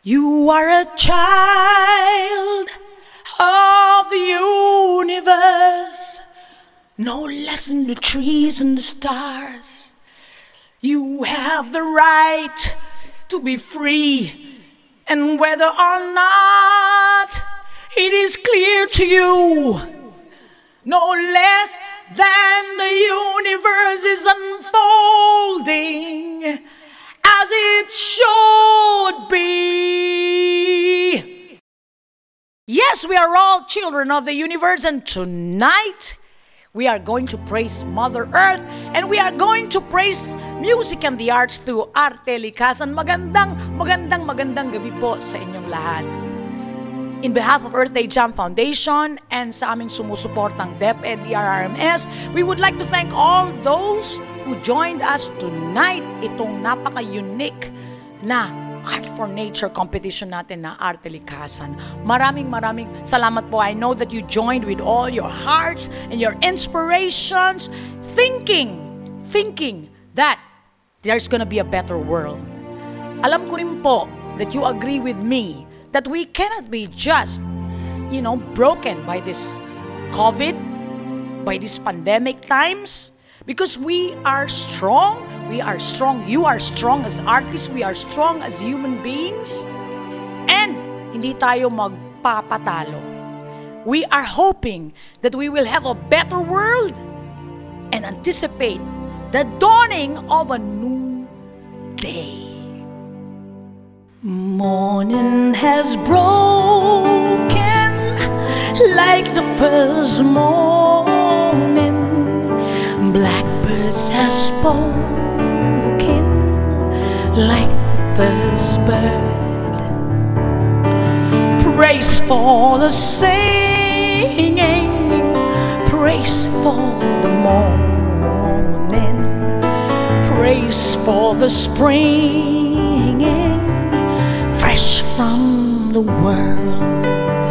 You are a child of the universe, no less than the trees and the stars. You have the right to be free, and whether or not it is clear to you, no less than the universe is unfolding as it should be. Yes, we are all children of the universe, and tonight we are going to praise Mother Earth, and we are going to praise music and the arts through Arte Likhasan. Magandang gabi po sa inyong lahat. In behalf of Earthday Jam Foundation and sa aming sumusuportang DEPED DRRMS, we would like to thank all those who joined us tonight. Itong napaka-unique na Art for Nature competition natin na Arte Likhasan. Maraming salamat po. I know that you joined with all your hearts and your inspirations, thinking that there's gonna be a better world. Alam ko rin po that you agree with me that we cannot be just, broken by this COVID, by these pandemic times, because we are strong. We are strong. You are strong as artists. We are strong as human beings. And hindi tayo magpapatalo. We are hoping that we will have a better world and anticipate the dawning of a new day. Morning has broken like the first morning. Blackbirds have spoken like the first bird. Praise for the singing, praise for the morning, praise for the springing fresh from the world.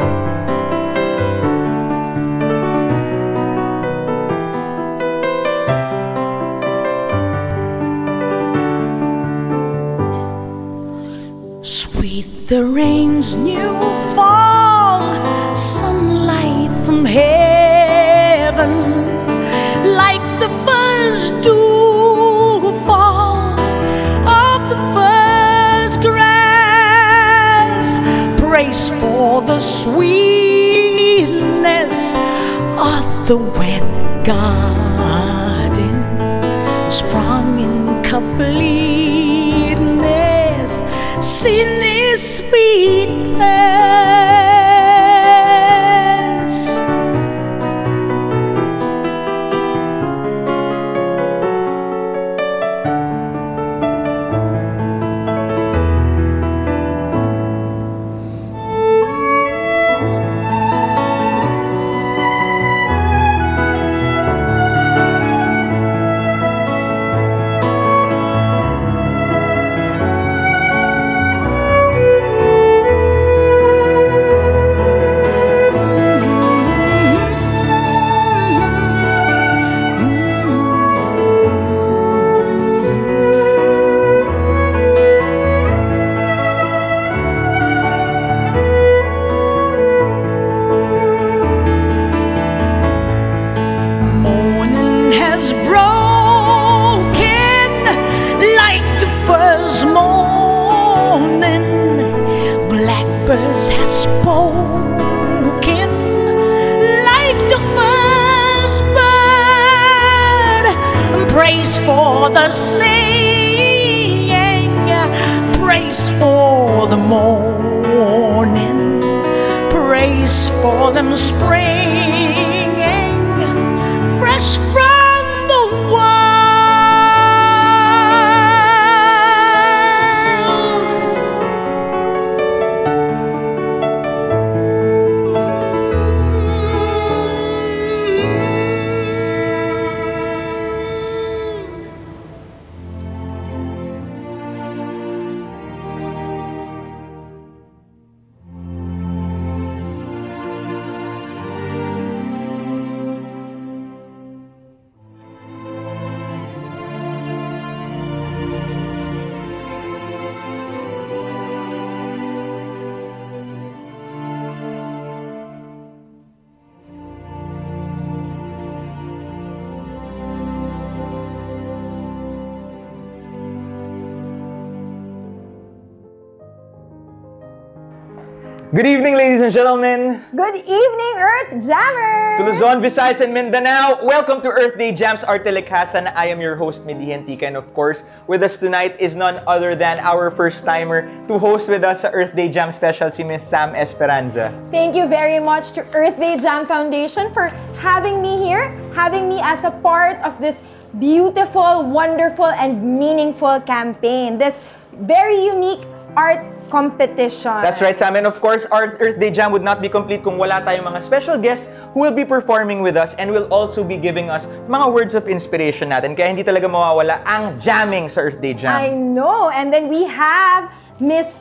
Sweet the rain's new fall, sunlight from heaven, like the first dew fall of the first grass. Praise for the sweetness of the wet garden, sprung in completeness. Sin is sweetness. Blackbirds have spoken like the first bird. Praise for the singing, praise for the morning, praise for them springing fresh from the world. Good evening, ladies and gentlemen. Good evening, Earth Jammers! To Luzon, Visayas, and Mindanao, welcome to Earthday Jam's ARTE-LIKHASAN. I am your host, Midi Hentica, and of course, with us tonight is none other than our first-timer to host with us sa Earthday Jam special, si Miss Sam Esperanza. Thank you very much to Earthday Jam Foundation for having me here, having me as a part of this beautiful, wonderful, and meaningful campaign. This very unique art competition. That's right, Sam. And of course, our Earthday Jam would not be complete kung wala tayong mga special guests who will be performing with us and will also be giving us mga words of inspiration natin. Kaya hindi talaga mawawala ang jamming sa Earthday Jam. I know. And then we have Miss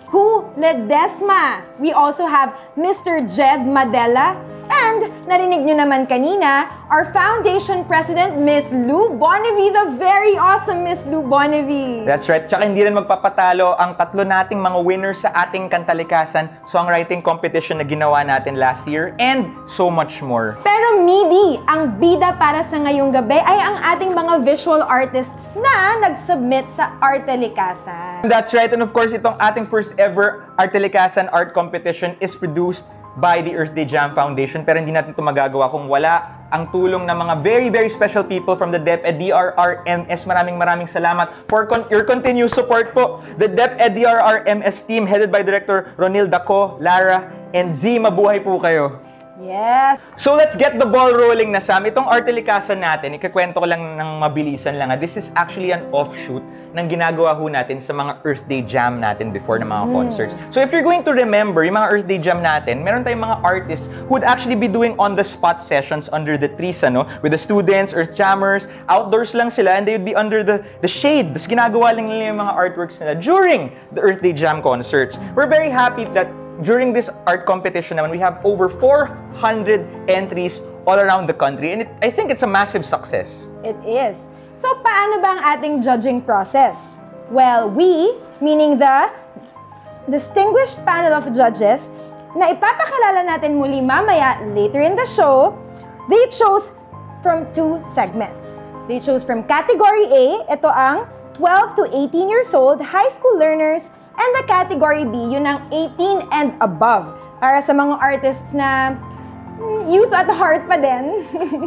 Ledesma. We also have Mr. Jed Madela. And narinig nyo naman kanina, our foundation president, Miss Lou Bonnevie, the very awesome Miss Lou Bonnevie. That's right. Tsaka hindi rin magpapatalo ang tatlo nating mga winners sa ating Kantalikasan songwriting competition na ginawa natin last year and so much more. Pero Midi, ang bida para sa ngayong gabi ay ang ating mga visual artists na nag-submit sa ARTE-LIKHASAN. That's right. And of course, itong ating first ever ARTE-LIKHASAN art competition is produced by the Earthday Jam Foundation. Pero hindi natin ito magagawa kung wala ang tulong ng mga very, very special people from the DEPED DRRMS. Maraming salamat for your continued support po. The DEPED DRRMS team headed by Director Ronil Daco, Lara, and Z. Mabuhay po kayo. Yes. So let's get the ball rolling na, Sam. Itong ARTE-LIKHASAN natin, ikakwento ko lang ng mabilisan lang. This is actually an offshoot ng ginagawa ho natin sa mga Earthday Jam natin before ng mga concerts. So if you're going to remember, yung mga Earthday Jam natin, meron tayong mga artists who would actually be doing on-the-spot sessions under the trees, with the students, Earth Jammers, outdoors lang sila, and they would be under the shade. Tapos ginagawa lang nila yung mga artworks nila during the Earthday Jam concerts. We're very happy that during this art competition naman, we have over 400 entries all around the country, and I think it's a massive success. It is. So, paano ba ang ating judging process? Well, we, meaning the distinguished panel of judges, na ipapakilala natin muli mamaya later in the show, they chose from two segments. They chose from Category A, ito ang 12 to 18 years old high school learners, and the Category B, yun ang 18 and above. Para sa mga artists na youth at heart pa din.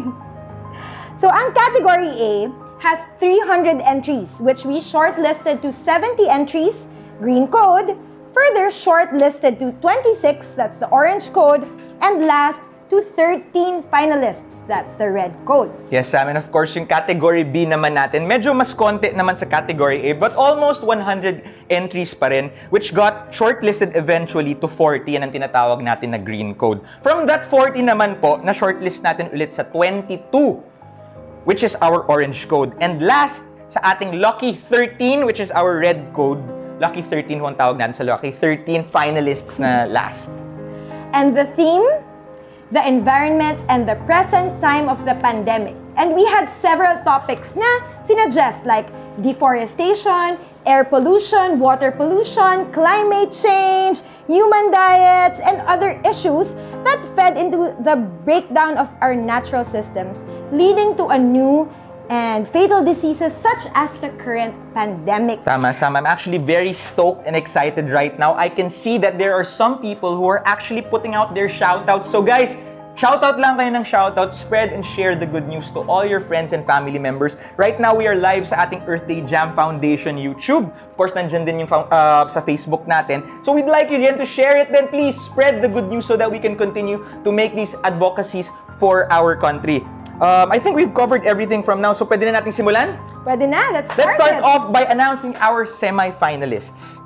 So, ang Category A has 300 entries, which we shortlisted to 70 entries, green code, further shortlisted to 26, that's the orange code, and last, to 13 finalists. That's the red code. Yes, Sam. And of course, yung Category B naman natin, medyo mas konti naman sa Category A, but almost 100 entries pa rin, which got shortlisted eventually to 40, yan ang tinatawag natin na green code. From that 40 naman po, na shortlist natin ulit sa 22, which is our orange code. And last, sa ating Lucky 13, which is our red code, Lucky 13 kung tawag natin sa Lucky 13 finalists na last. And the theme? The environment and the present time of the pandemic. And we had several topics na sinuggest like deforestation, air pollution, water pollution, climate change, human diets, and other issues that fed into the breakdown of our natural systems, leading to a new and fatal diseases such as the current pandemic. Tama, Sam. I'm actually very stoked and excited right now. I can see that there are some people who are actually putting out their shoutouts. So guys, shoutout lang kayo ng shoutout. Spread and share the good news to all your friends and family members. Right now, we are live sa ating Earthday Jam Foundation YouTube. Of course, nandyan din yung sa Facebook natin. So we'd like you again to share it. Then please spread the good news so that we can continue to make these advocacies for our country. I think we've covered everything from now. So, pwede na natin simulan? Pwede na. Let's start off by announcing our semi-finalists.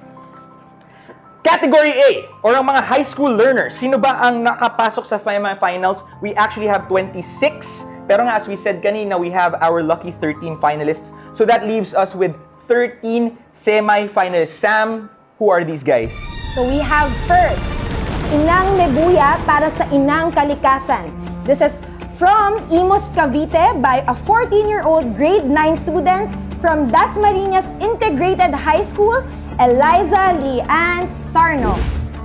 Category A, or ang mga high school learners. Sino ba ang nakapasok sa semi-finals? We actually have 26. Pero nga, as we said kanina, we have our lucky 13 finalists. So, that leaves us with 13 semi-finalists. Sam, who are these guys? So, we have first, Inang Mebuya para sa Inang Kalikasan. This is from Imus, Cavite by a 14-year-old grade 9 student from Dasmariñas Integrated High School, Eliza Lian Sarno.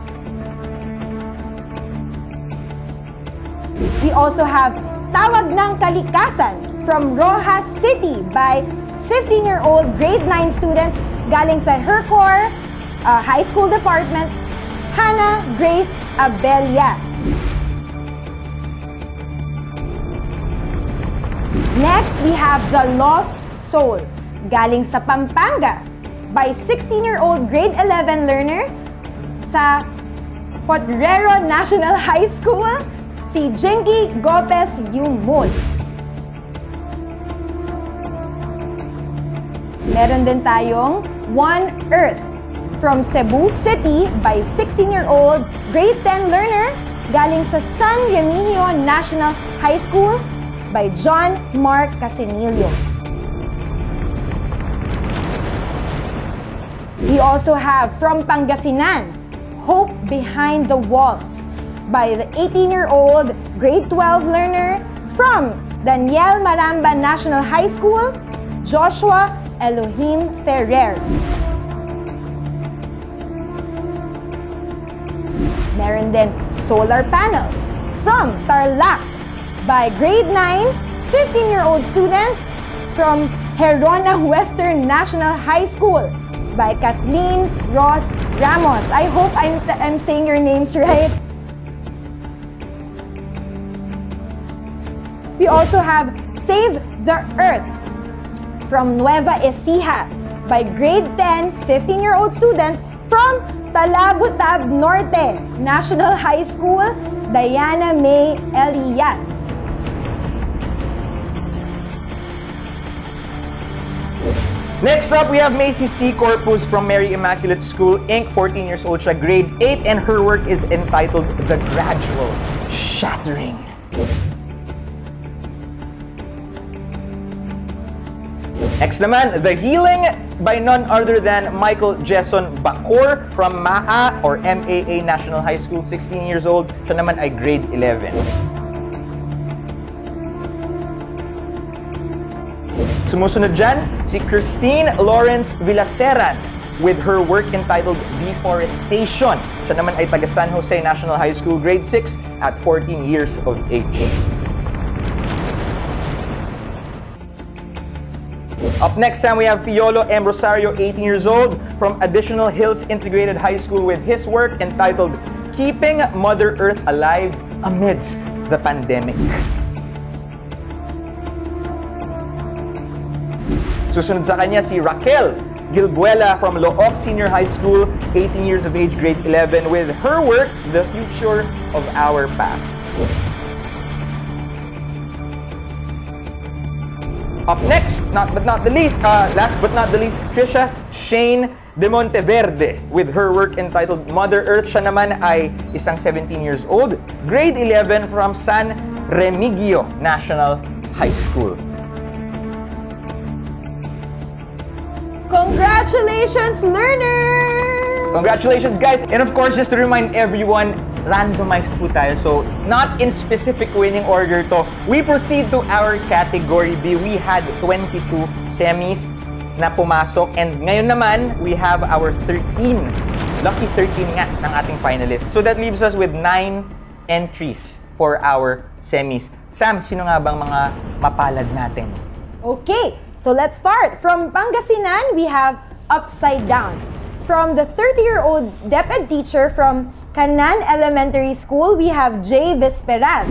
We also have Tawag ng Kalikasan from Rojas City by 15-year-old grade 9 student galing sa Hercor High School Department, Hannah Grace Abelia. Next, we have The Lost Soul, galing sa Pampanga, by 16-year-old grade 11 learner sa Potrero National High School, si Jinky Gopez Yumul. Meron din tayong One Earth from Cebu City by 16-year-old grade 10 learner galing sa San Remigio National High School by John Mark Casinillo. We also have from Pangasinan, Hope Behind the Walls by the 18-year-old grade 12 learner from Daniel Maramba National High School, Joshua Elohim Ferrer. Meron din Solar Panels from Tarlac by grade 9, 15-year-old student from Herona Western National High School by Kathleen Ross Ramos. I hope I'm saying your names right. We also have Save the Earth from Nueva Ecija by grade 10, 15-year-old student from Talabutab Norte National High School, Diana May Elias. Next up, we have Macy C. Corpus from Mary Immaculate School, Inc. 14 years old siya, grade 8, and her work is entitled The Gradual Shattering. Next naman, The Healing by none other than Michael Jason Bacor from MAA or MAA National High School, 16 years old. Siya naman ay grade 11. Sumusunod dyan, si Christine Lawrence Villaseran with her work entitled Deforestation. Siya naman ay taga San Jose National High School, grade 6 at 14 years of age. Up next, Sam, we have Piolo M. Rosario, 18 years old, from Additional Hills Integrated High School with his work entitled Keeping Mother Earth Alive Amidst the Pandemic. Susunod sa kanya si Raquel Gilbuela from Looc Senior High School, 18 years of age, grade 11, with her work, The Future of Our Past. Up next, last but not the least, Trisha Shane de Monteverde with her work entitled Mother Earth. Siya naman ay isang 17 years old, grade 11 from San Remigio National High School. Congratulations, learners! Congratulations, guys! And of course, just to remind everyone, randomized po tayo. So, not in specific winning order to. We proceed to our category B. We had 22 semis na pumasok. And ngayon naman, we have our 13. Lucky 13 nga ng ating finalists. So, that leaves us with 9 entries for our semis. Sam, sino nga bang mga mapalad natin? Okay, so let's start. From Pangasinan, we have Upside Down. From the 30-year-old DEPED teacher from Canan Elementary School, we have Jay Vesperas.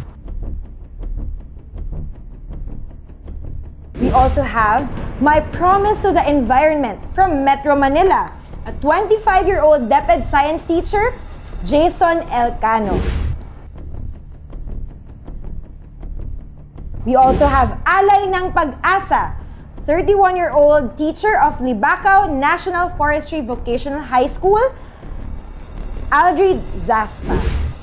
We also have My Promise to the Environment from Metro Manila, a 25-year-old DEPED science teacher, Jason Elcano. We also have Alay ng Pag-asa, 31-year-old teacher of Libacao National Forestry Vocational High School, Aldrid Zaspa.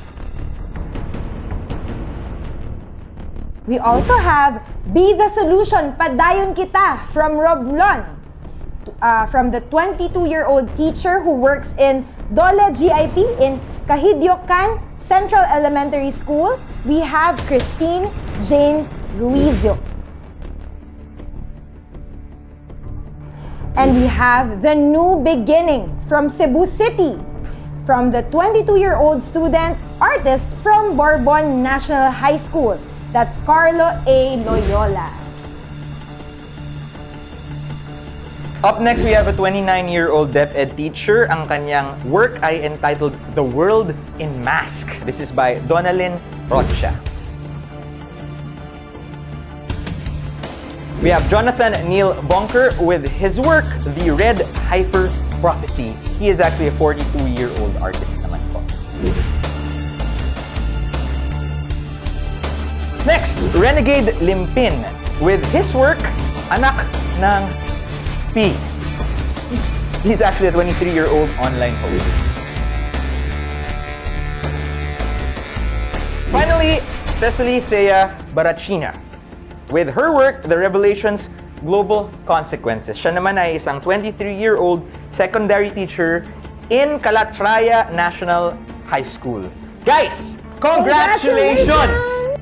We also have Be the Solution, Padayon Kita from Roblon, from the 22-year-old teacher who works in Dole GIP in Kahidyokan Central Elementary School. We have Christine Jane Ruizio. And we have The New Beginning from Cebu City, from the 22-year-old student artist from Bourbon National High School. That's Carlo A. Loyola. Up next, we have a 29-year-old DepEd teacher. Ang kanyang work ay entitled The World in Mask. This is by Donalyn Rocha. We have Jonathan Neil Bonker with his work, The Red Heifer Prophecy. He is actually a 42-year-old artist naman po. Next, Renegade Limpin with his work, Anak ng P. He's actually a 23-year-old online host. Finally, Cecily Thea Barachina with her work, The Revelations Global Consequences. Siya naman ay isang 23-year-old secondary teacher in Calatraya National High School. Guys, congratulations!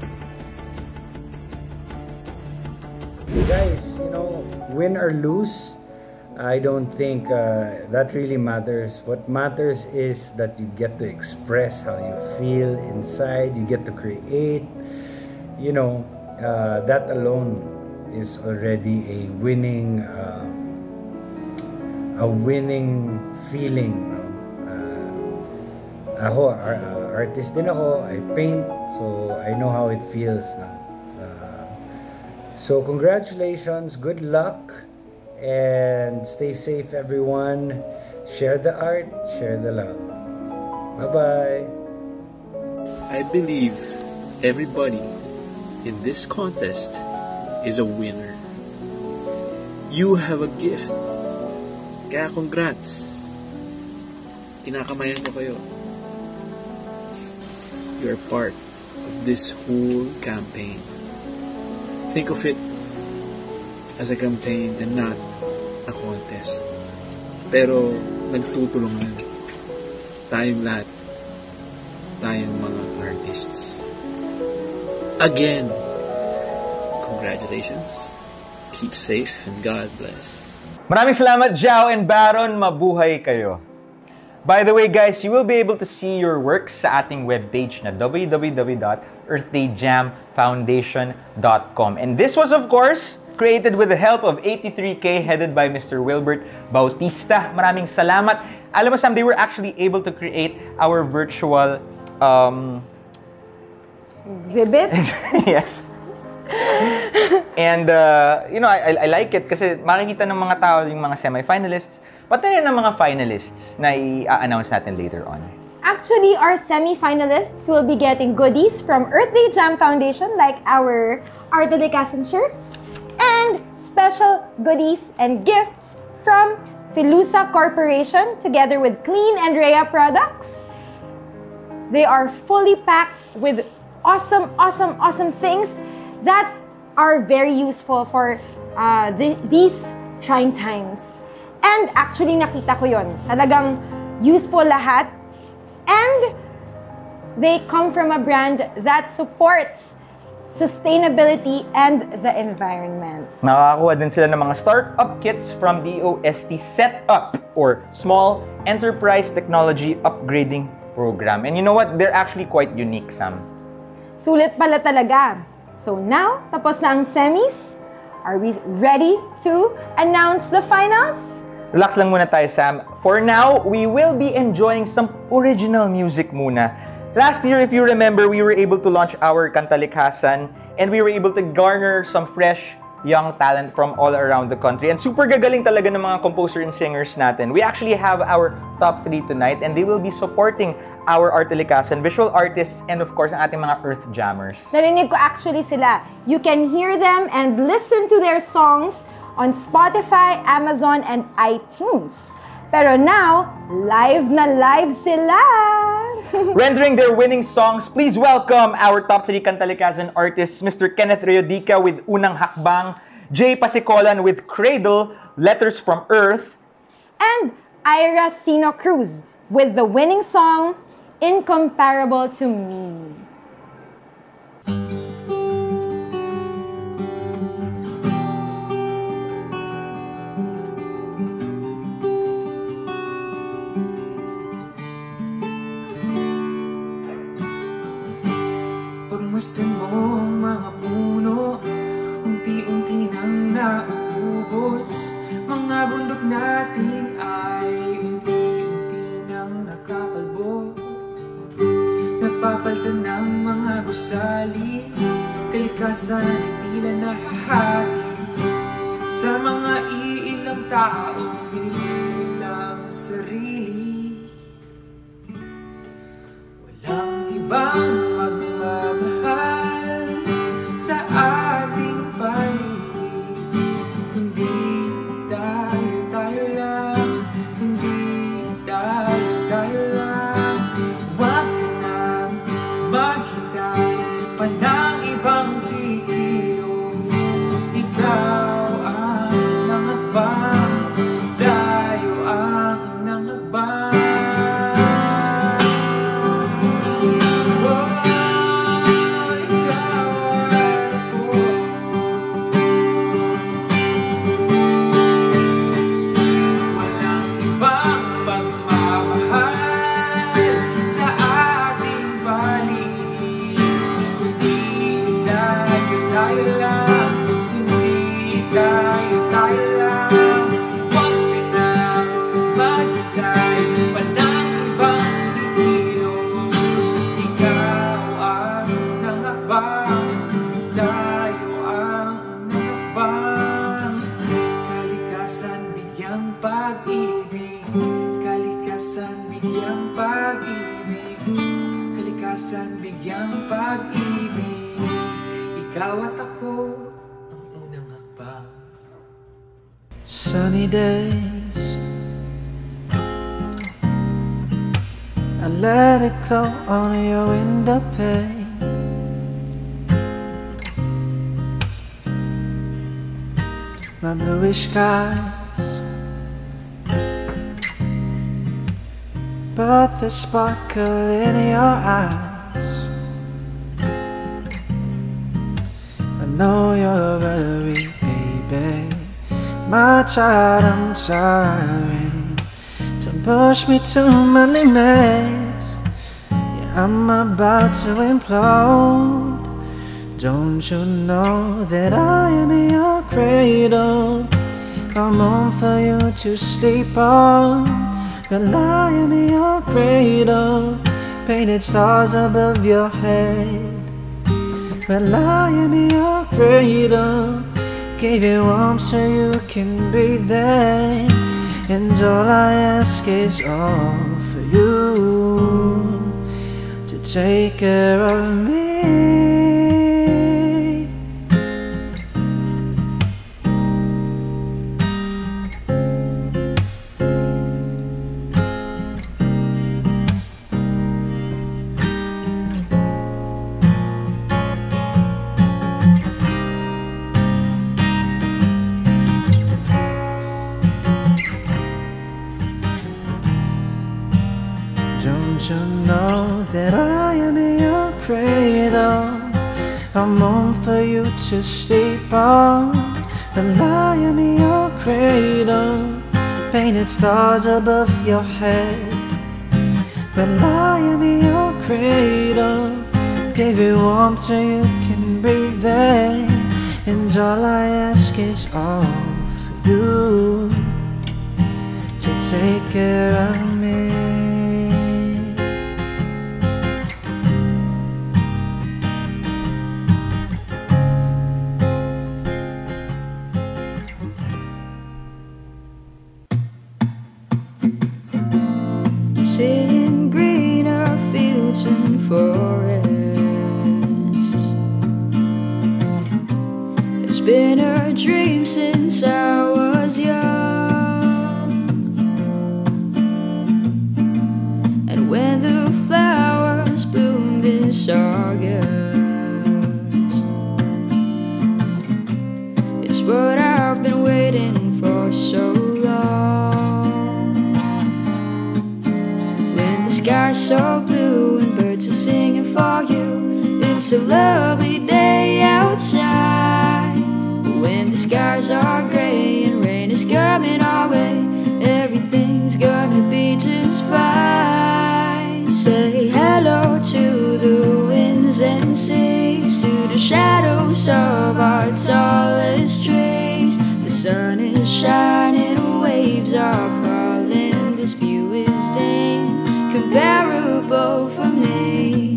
Guys, you know, win or lose, I don't think that really matters. What matters is that you get to express how you feel inside, you get to create. You know, that alone is already a winning feeling. Ako, artist din ako, I paint, so I know how it feels. So congratulations, good luck, and stay safe everyone. Share the art, share the love. Bye-bye. I believe everybody in this contest is a winner. You have a gift. Kaya congrats. Kinakamayan ko kayo. You're part of this whole campaign. Think of it as a campaign and not a contest. Pero nagtutulungan tayong lahat, tayong mga artists. Again, congratulations. Keep safe and God bless. Maraming salamat, Jao and Baron. Mabuhay kayo. By the way, guys, you will be able to see your works sa ating webpage na www.earthdayjamfoundation.com. And this was, of course, created with the help of 83K headed by Mr. Wilbert Bautista. Maraming salamat. Alam mo, Sam, they were actually able to create our virtual Exhibit? yes. And, you know, I like it kasi makikita ng mga tao yung mga semi-finalists, pati rin ng mga finalists na i-announce natin later on. Actually, our semi-finalists will be getting goodies from Earthday Jam Foundation like our ARTE LIKHASAN shirts and special goodies and gifts from Filusa Corporation together with Clean and Rhea products. They are fully packed with awesome things that are very useful for these trying times. And actually, nakita ko yon. Talagang useful lahat. And they come from a brand that supports sustainability and the environment. Nakakakuha din sila ng mga startup kits from DOST Setup or Small Enterprise Technology Upgrading Program. And you know what? They're actually quite unique, Sam. Sulit pala talaga. So now, tapos na ang semis. Are we ready to announce the finals? Relax lang muna tayo, Sam. For now, we will be enjoying some original music muna. Last year, if you remember, we were able to launch our Kanta Likhasan and we were able to garner some fresh young talent from all around the country. And super gagaling talaga ng mga composer and singers natin. We actually have our top 3 tonight and they will be supporting our ARTE LIKHASAN, visual artists, and of course, ang ating mga Earth Jammers. Narinig ko actually sila. You can hear them and listen to their songs on Spotify, Amazon, and iTunes. Pero now, live na live sila! Rendering their winning songs, please welcome our top 3 Kanta Likhasan artists, Mr. Kenneth Reyodica with Unang Hakbang, Jay Pasicolan with Cradle, Letters from Earth, and Ira Sino Cruz with the winning song, Incomparable to Me. Pagmasdan mo ang mga puno, unti-unti nang nauubos. Mga mga bundok natin ay unti-unti nang nakakalbo, napapalitan ng mga gusali. Kalikasan ay tila nahahati sa mga iilang taong pinipilang sarili. Walang ibang magmamahal sa ating paligid, kundi tayo lang, kundi tayo lang. Huwag ka nang maghintay pa ng ibang kikilos. Ikaw ang nangakbang, tayo ang nangakbang. Kalikasan bigyang pag-ibig, ikaw at ako ang unang hakbang. Sunny days, I let it glow on your window pane. My bluish skies, but the sparkle in your eyes. I know you're worried, baby. My child, I'm tiring to push me to my limits. Yeah, I'm about to implode. Don't you know that I am in your cradle? I'm on for you to sleep on. Well, I am in your cradle, painted stars above your head. Well, I am in your cradle, gave you warmth so you can be there. And all I ask is all for you to take care of me. Don't you know that I am in your cradle? I'm on for you to sleep on. Well, I am in your cradle, painted stars above your head. Well, I am in your cradle, gave you warmth so you can breathe there. And all I ask is all for you to take care of me. In greener fields and forests, it's been a dream since I was young. And when the flowers bloom this August, it's what I've been waiting for so long. The sky's so blue and birds are singing for you. It's a lovely day outside. When the skies are gray and rain is coming our way, everything's gonna be just fine. Say hello to the winds and seas, to the shadows of our tallest trees. The sun is shining waves are calling. This view is incomparable for me.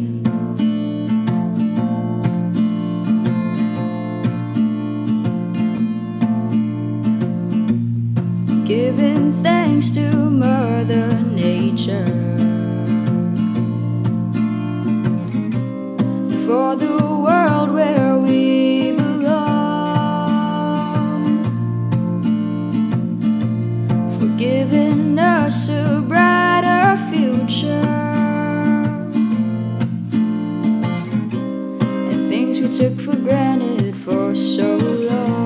Giving thanks to Mother Nature for the world where we belong, for giving us a brighter future, and things we took for granted for so long.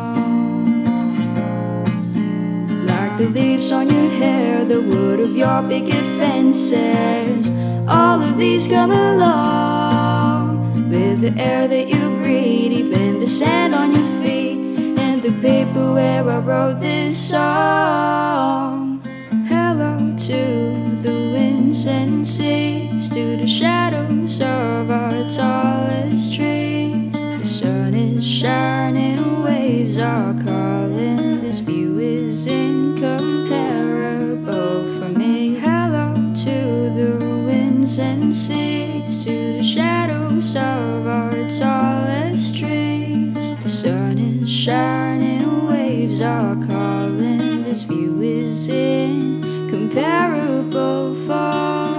The leaves on your hair, the wood of your picket fences, all of these come along with the air that you breathe, even the sand on your feet, and the paper where I wrote this song. Hello to the winds and seas, to the shadows of our tallest trees. The sun is shining, waves are calling. This view is incomparable for me. Hello to the winds and seas, to the shadows of our tallest trees. The sun is shining, waves are calling. This view is incomparable for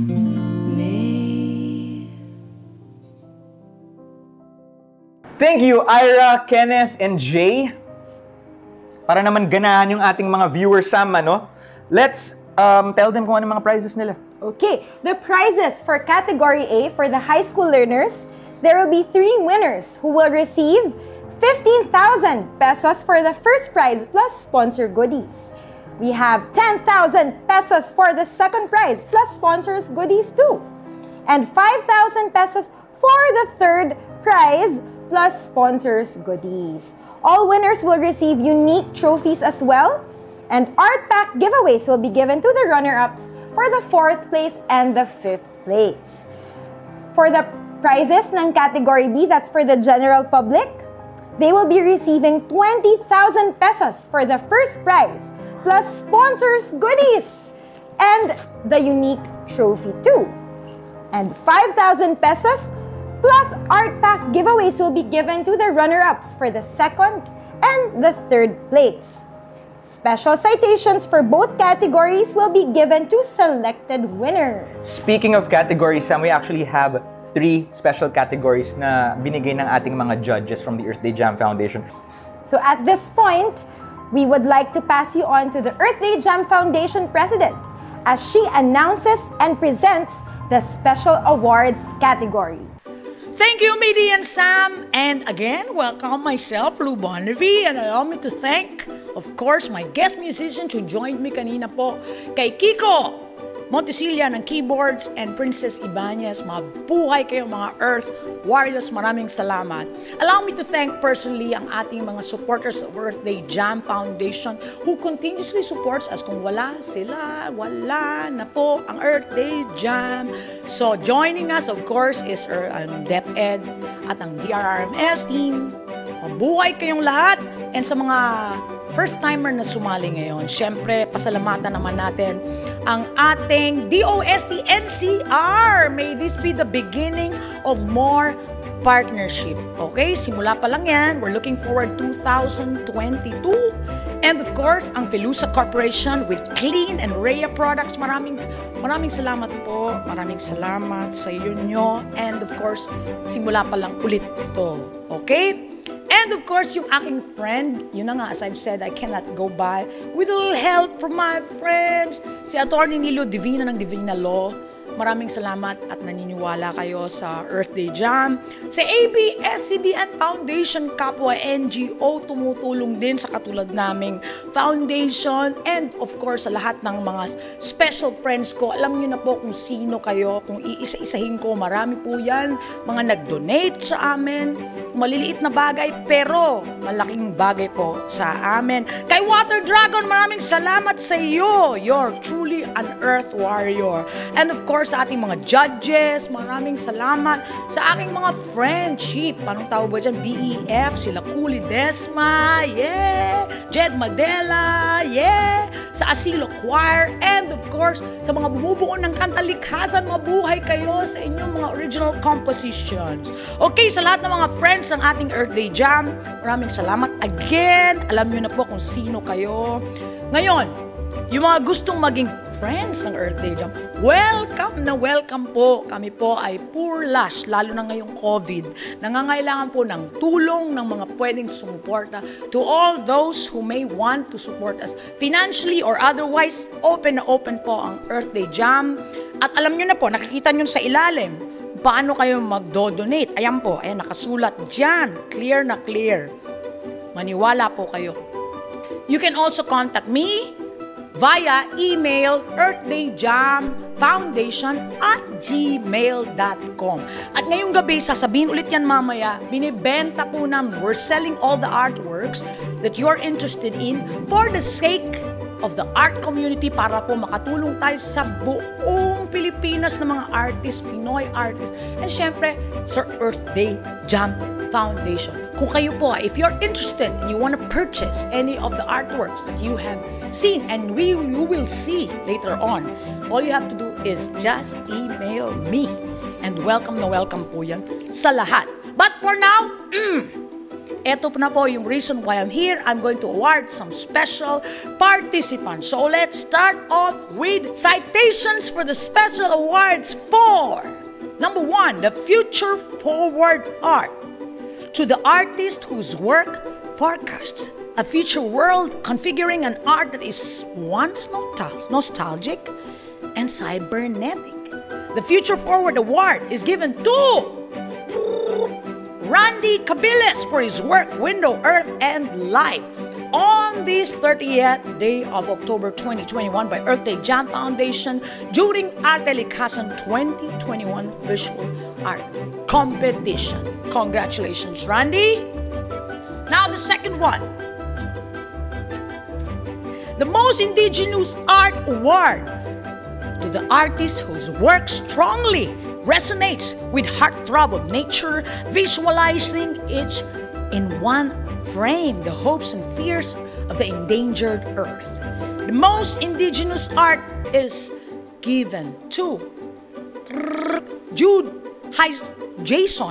me. Thank you, Ira, Kenneth, and Jay. Para naman ganahan yung ating mga viewers, Sam, ano? Let's tell them kung ano mga prizes nila. Okay, the prizes for Category A for the high school learners, there will be 3 winners who will receive 15,000 pesos for the first prize plus sponsor goodies. We have 10,000 pesos for the second prize plus sponsors goodies too. And 5,000 pesos for the third prize plus sponsors goodies. All winners will receive unique trophies as well, and art pack giveaways will be given to the runner-ups for the 4th place and the 5th place. For the prizes ng Category B, that's for the general public, they will be receiving 20,000 pesos for the first prize, plus sponsors goodies, and the unique trophy too. And 5,000 pesos plus art pack giveaways will be given to the runner-ups for the 2nd and the 3rd place. Special citations for both categories will be given to selected winners. Speaking of categories, Sam, we actually have 3 special categories na binigay ng ating mga judges from the Earthday Jam Foundation. So at this point, we would like to pass you on to the Earthday Jam Foundation President as she announces and presents the Special Awards category. Thank you, Midi and Sam. And again, welcome myself, Lou Bonnevie. And allow me to thank, of course, my guest musicians who joined me kanina po. Kay Kiko Montesilia ng keyboards and Princess Ibanez. Mabuhay kayo mga Earth Warriors. Maraming salamat. Allow me to thank personally ang ating mga supporters of Earthday Jam Foundation who continuously supports us. Kung wala sila, wala na po ang Earthday Jam. So joining us, of course, is ang DEPED at ang DRRMS team. Mabuhay kayong lahat. And sa mga first-timer na sumali ngayon, syempre, pasalamatan naman natin ang ating DOST-NCR. May this be the beginning of more partnership. Okay? Simula pa lang yan. We're looking forward 2022. And of course, ang Felusa Corporation with Clean and Rhea Products. Maraming salamat po. Maraming salamat sa inyo. And of course, simula pa lang ulit to. Okay? And of course, yung aking friend, yun na nga, as I've said, I cannot go by with a little help from my friends. Si Atty. Nilo Divina ng Divina Law. Maraming salamat at naniniwala kayo sa Earthday Jam. Sa ABS-CBN Foundation, kapwa NGO, tumutulong din sa katulad naming foundation. And of course, sa lahat ng mga special friends ko, alam niyo na po kung sino kayo, kung iisa-isahin ko, marami po yan. Mga nag-donate sa amin. Maliliit na bagay, pero malaking bagay po sa amin. Kay Water Dragon, maraming salamat sa iyo. You're truly an Earth Warrior. And of course, course, sa ating mga judges, maraming salamat sa aking mga friendship. Anong tawag ba dyan? BEF, sila Ledesma, yeah! Jed Madela, yeah! Sa Asilo Choir, and of course, sa mga bumubuo ng kanta likhasan, mabuhay kayo sa inyong mga original compositions. Okay, sa lahat ng mga friends ng ating Earthday Jam, maraming salamat again. Alam nyo na po kung sino kayo. Ngayon, yung mga gustong maging friends ng Earthday Jam, welcome na welcome po. Kami po ay poor lash, lalo na ngayong COVID. Nangangailangan po ng tulong ng mga pwedeng sumuporta. To all those who may want to support us financially or otherwise, open na open po ang Earthday Jam. At alam nyo na po, nakikita nyo sa ilalim, paano kayo magdo-donate. Ayan po, ayan, nakasulat dyan. Clear na clear. Maniwala po kayo. You can also contact me via email earthdayjamfoundation@gmail.com. At ngayong gabi, sasabihin ulit yan mamaya, binibenta po namin. We're selling all the artworks that you're interested in for the sake of the art community para po makatulong tayo sa buong Pilipinas ng mga artists, Pinoy artists, and syempre, sa Earthday Jam Foundation. Kung kayo po, if you're interested and you want to purchase any of the artworks that you have seen and you will see later on, all you have to do is just email me. And welcome na welcome po yan sa lahat. But for now, eto na po yung reason why I'm here. I'm going to award some special participants. So let's start off with citations for the special awards for number 1, the Future Forward Art. To the artist whose work forecasts a future world configuring an art that is once nostalgic and cybernetic. The Future Forward Award is given to Randy Cabiles for his work Window, Earth, and Life on this 30th day of October 2021 by Earthday Jam Foundation during ARTE-LIKHASAN 2021 Visual Art Competition. Congratulations, Randy! Now the second one. The Most Indigenous Art Award to the artist whose work strongly resonates with heartthrob of nature, visualizing each in one frame the hopes and fears of the endangered earth. The most indigenous art is given to Jason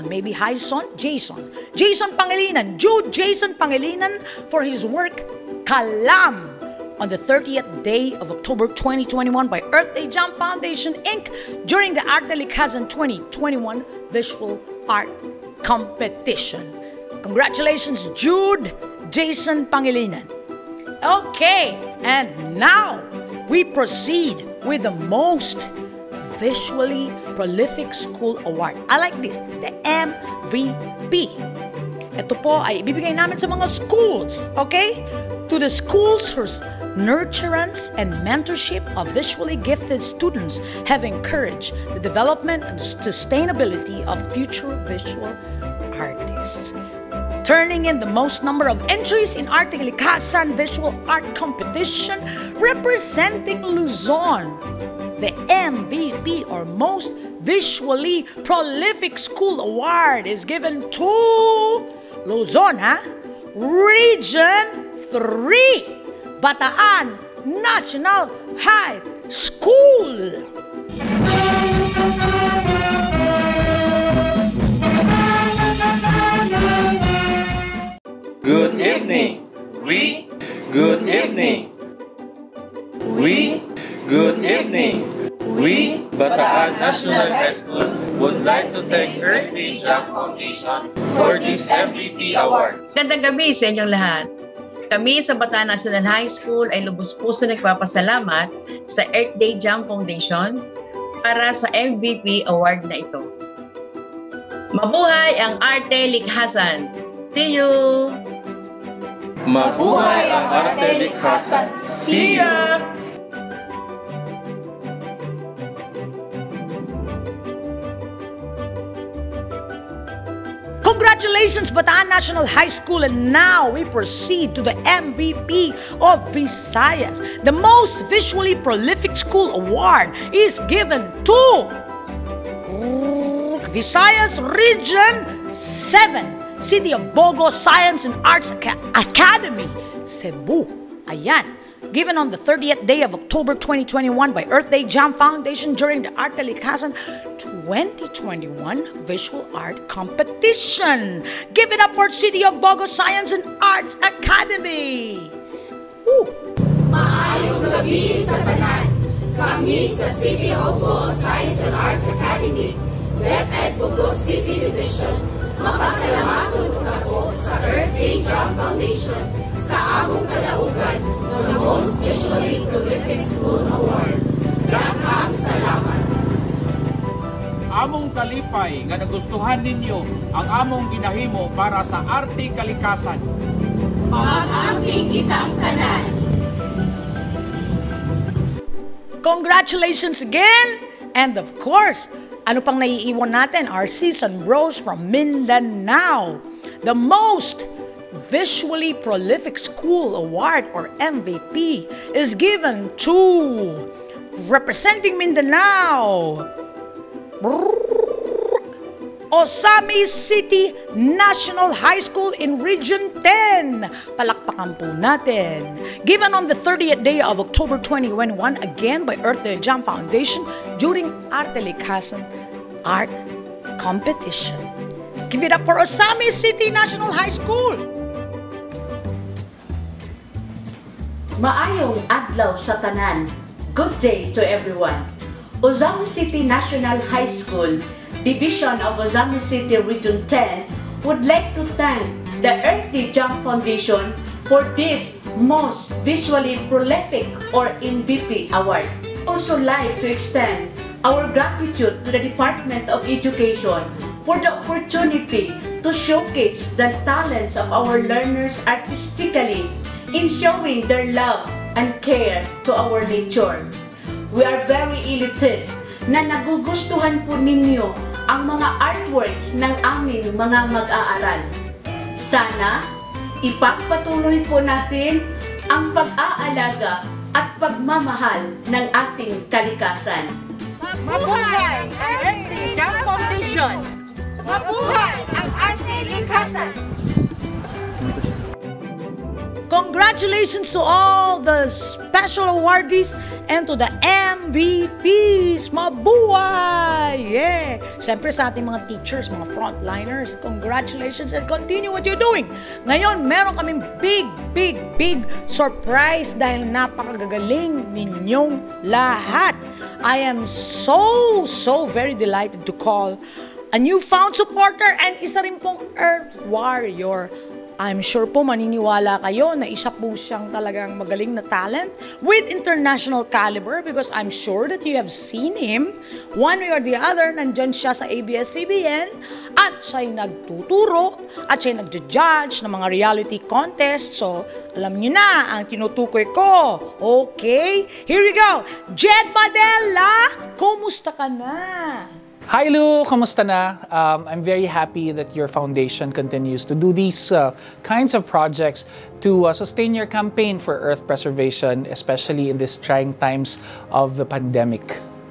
Pangilinan for his work Kalam on the 30th day of October 2021 by Earthday Jam Foundation Inc. during the ARTE-LIKHASAN 2021 Visual Art Competition. Congratulations, Jason Pangilinan. Okay, and now we proceed with the most visually prolific school award. I like this, the MVP. Ito po ay ibibigay namin sa mga schools, okay? To the schools whose nurturance and mentorship of visually gifted students have encouraged the development and sustainability of future visual artists. Turning in the most number of entries in ARTE LIKHASAN Visual Art Competition representing Luzon, the MVP or Most Visually Prolific School Award is given to Luzon, Region 3, Bataan National High School. Good evening. Good evening. Good evening. We, Bataan National High School, would like to thank Earthday Jam Foundation for this MVP award. Gandang gabi sa inyong lahat. Kami sa Bataan National High School ay lubos-puso nagpapasalamat sa Earthday Jam Foundation para sa MVP award na ito. Mabuhay ang ARTE LIKHASAN! See you! Mabuhay ang ARTE LIKHASAN! See ya! Congratulations, Bataan National High School. And now we proceed to the MVP of Visayas. The most visually prolific school award is given to Visayas Region 7, City of Bogo Science and Arts Academy, Cebu. Ayan. Given on the 30th day of October 2021 by Earthday Jam Foundation during the ARTE-LIKHASAN 2021 Visual Art Competition. Give it up for City of Bogo Science and Arts Academy. Woo! Maayong gabi sa tanan. Kami sa City of Bogo Science and Arts Academy, DEPED Bogo City Division, mapasalamatun ako sa Earthday Jam Foundation sa among kadaugan ng the most visually prolific school award. Daghang salamat. Among kalipay nga nagustuhan ninyo ang among ginahimo para sa Arte Kalikasan. Mag-amping kitang tanan. Congratulations again! And of course, ano pang naiiwan natin? Our season bros from Mindanao. The most visually prolific school award, or MVP, is given to, representing Mindanao, Osami City National High School in Region 10. Palakpakan po natin. Given on the 30th day of October 2021, again by Earthday Jam Foundation during ARTE-LIKHASAN Art Competition. Give it up for Osami City National High School. Maayong adlaw sa tanan. Good day to everyone. Osami City National High School, Division of Osami City Region 10, would like to thank the Earthday Jam Foundation for this most visually prolific, or MVP, award. Also like to extend our gratitude to the Department of Education for the opportunity to showcase the talents of our learners artistically in showing their love and care to our nature. We are very elated na nagugustuhan po ninyo ang mga artworks ng aming mga mag-aaral. Sana ipagpatuloy po natin ang pag-aalaga at pagmamahal ng ating kalikasan. Mabuhay ang Earthday Jam Foundation! Mabuhay ang ARTE-LIKHASAN! Congratulations to all the special awardees and to the MVPs! Mabuhay! Yeah! Siyempre sa ating mga teachers, mga frontliners, congratulations and continue what you're doing! Ngayon, meron kaming big surprise dahil napakagagaling ninyong lahat. I am so very delighted to call a newfound supporter and isa rin pong Earth Warrior. I'm sure po maniniwala kayo na isa po siyang talagang magaling na talent with international caliber because I'm sure that you have seen him one way or the other. Nandyan siya sa ABS-CBN at siya'y nagtuturo at siya'y nagja-judge ng mga reality contest. So, alam niyo na ang tinutukoy ko. Okay? Here we go. Jed Madela, kumusta ka na? Hi Lou, kamusta na? I'm very happy that your foundation continues to do these kinds of projects to sustain your campaign for earth preservation, especially in these trying times of the pandemic.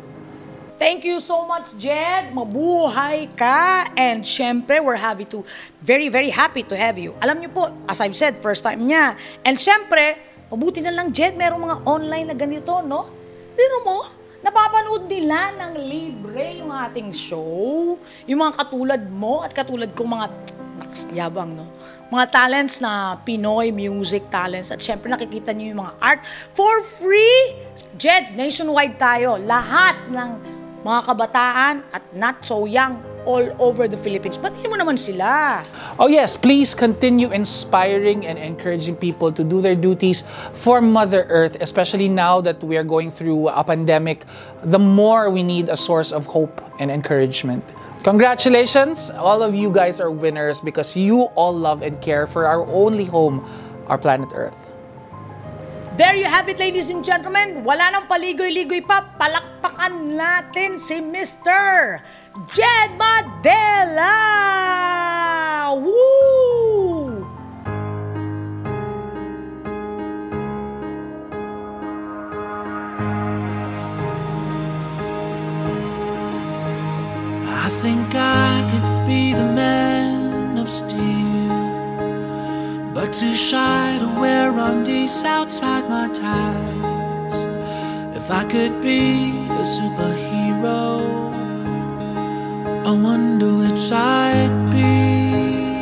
Thank you so much, Jed. Mabuhay ka. And syempre, we're very happy to have you. Alam niyo po, as I've said, first time niya. And syempre, mabuti na lang, Jed, merong mga online na ganito, no? Pero mo, napapanood nila ng libre yung ating show. Yung mga katulad mo at katulad kong mga yabang, no? Mga talents na Pinoy music talents. At syempre nakikita niyo yung mga art for free. Jed, nationwide tayo. Lahat ng mga kabataan at not so young all over the Philippines. Batiin mo naman sila. Oh yes, please continue inspiring and encouraging people to do their duties for Mother Earth, especially now that we are going through a pandemic. The more we need a source of hope and encouragement. Congratulations! All of you guys are winners because you all love and care for our only home, our planet Earth. There you have it, ladies and gentlemen. Wala nang paligoy-ligoy pa. Palakpakan natin si Mr. Jed Madela! now. Woo! I think I could be the man of steel, but too shy to wear undies outside my tights. If I could be a superhero, I wonder which I'd be.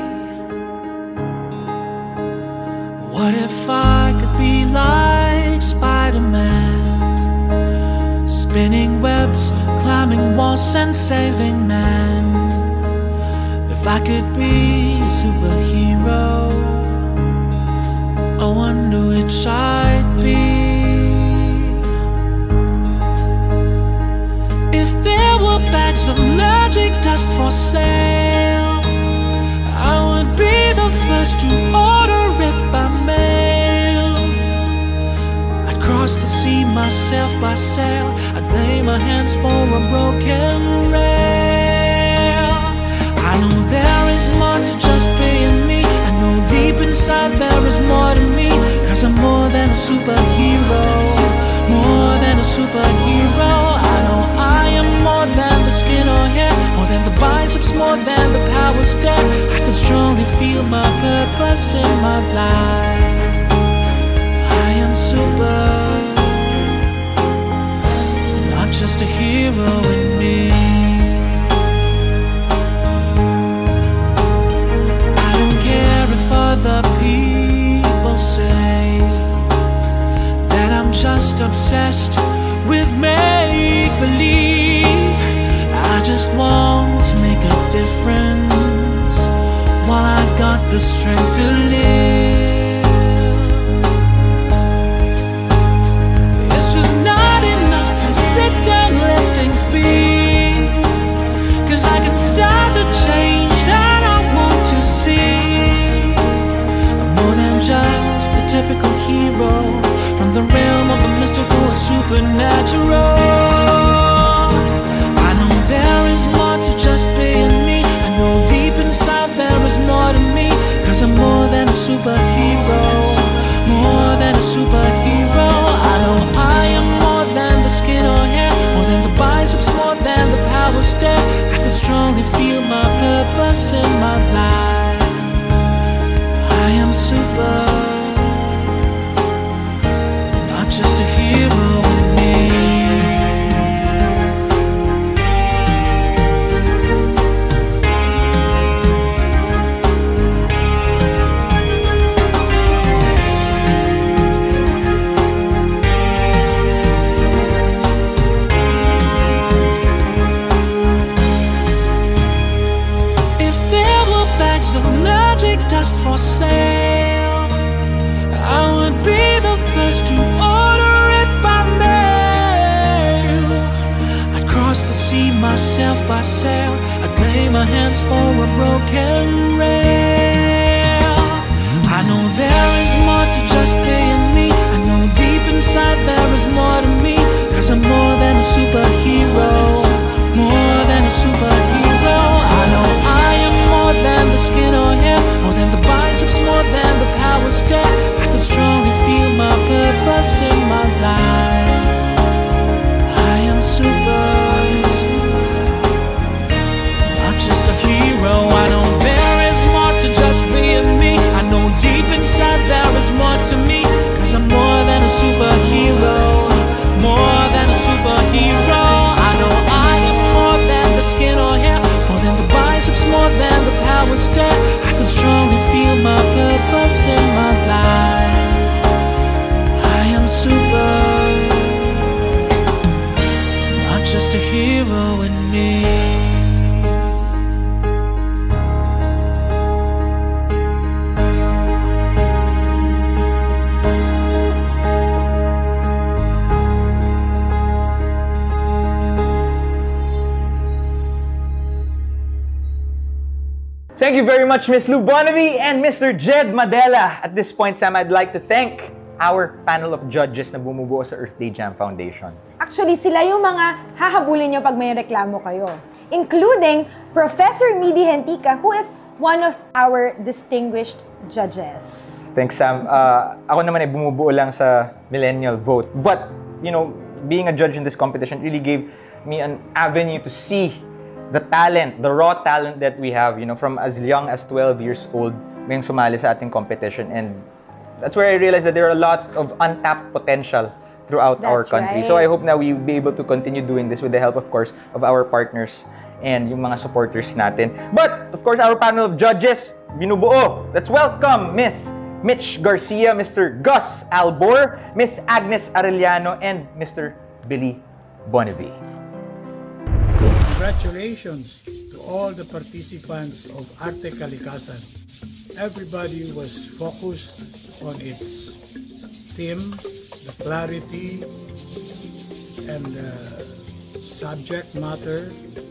What if I could be like Spider-Man, spinning webs, climbing walls and saving men? If I could be a superhero, I wonder which I'd be. If there were bags of magic dust for sale, I would be the first to order it by mail. I'd cross the sea myself by sail, I'd lay my hands for a broken rail. I know there is more to just being me, I know deep inside there is more to me, 'cause I'm more than a superhero, more than a superhero. I know I am more than the skin or hair, more than the biceps, more than the power step. I can strongly feel my purpose in my life. I am super, not just a hero in me. I don't care if other people say that I'm just obsessed with make-believe. I just want to make a difference while I got the strength to live. It's just not enough to sit and let things be, 'cause I can start the change that I want to see. I'm more than just the typical hero, from the realm of the mystical and supernatural. I know there is more to just being me, I know deep inside there is more to me, 'cause I'm more than a superhero, more than a superhero. I know I am more than the skin or hair, more than the biceps, more than the power step. I can strongly feel my purpose in my life. I am super, just a hero in me. If there were bags of magic dust for sale, I would be the first to order it by mail. I'd cross the sea myself by sail, I'd lay my hands for a broken rail. I know there is more to just being me, I know deep inside there is more to me, 'cause I'm more than a superhero, more than a superhero. I know I am more than the skin or hair, more than the biceps, more than the power step. I can strongly feel my purpose in my life. I am super, not just a hero. I know there is more to just being me, I know deep inside there is more to me, 'cause I'm more than a superhero, more than a superhero. I know I am more than the skin or hair, more than the biceps, more than the power step. I can strongly feel my purpose in my life. I am super, not just a hero in me. Thank you very much, Miss Lou Bonnevie and Mr. Jed Madela. At this point, Sam, I'd like to thank our panel of judges na bumubuo sa Earthday Jam Foundation. Actually, sila yung mga hahabulin nyo pag may reklamo kayo. Including Professor Midi Hentica, who is one of our distinguished judges. Thanks, Sam. Ako naman ay bumubuo lang sa millennial vote. But, you know, being a judge in this competition really gave me an avenue to see the talent, the raw talent that we have, you know, from as young as 12 years old, may sumali sa ating competition. And that's where I realized that there are a lot of untapped potential throughout our country. Right. So I hope now we'll be able to continue doing this with the help, of course, of our partners and yung mga supporters natin. But, of course, our panel of judges, binubuo. Let's welcome Miss Mitch Garcia, Mr. Gus Albor, Miss Agnes Arellano, and Mr. Billy Bonnevie. Congratulations to all the participants of ARTE Likhasan. Everybody was focused on its theme, the clarity, and the subject matter.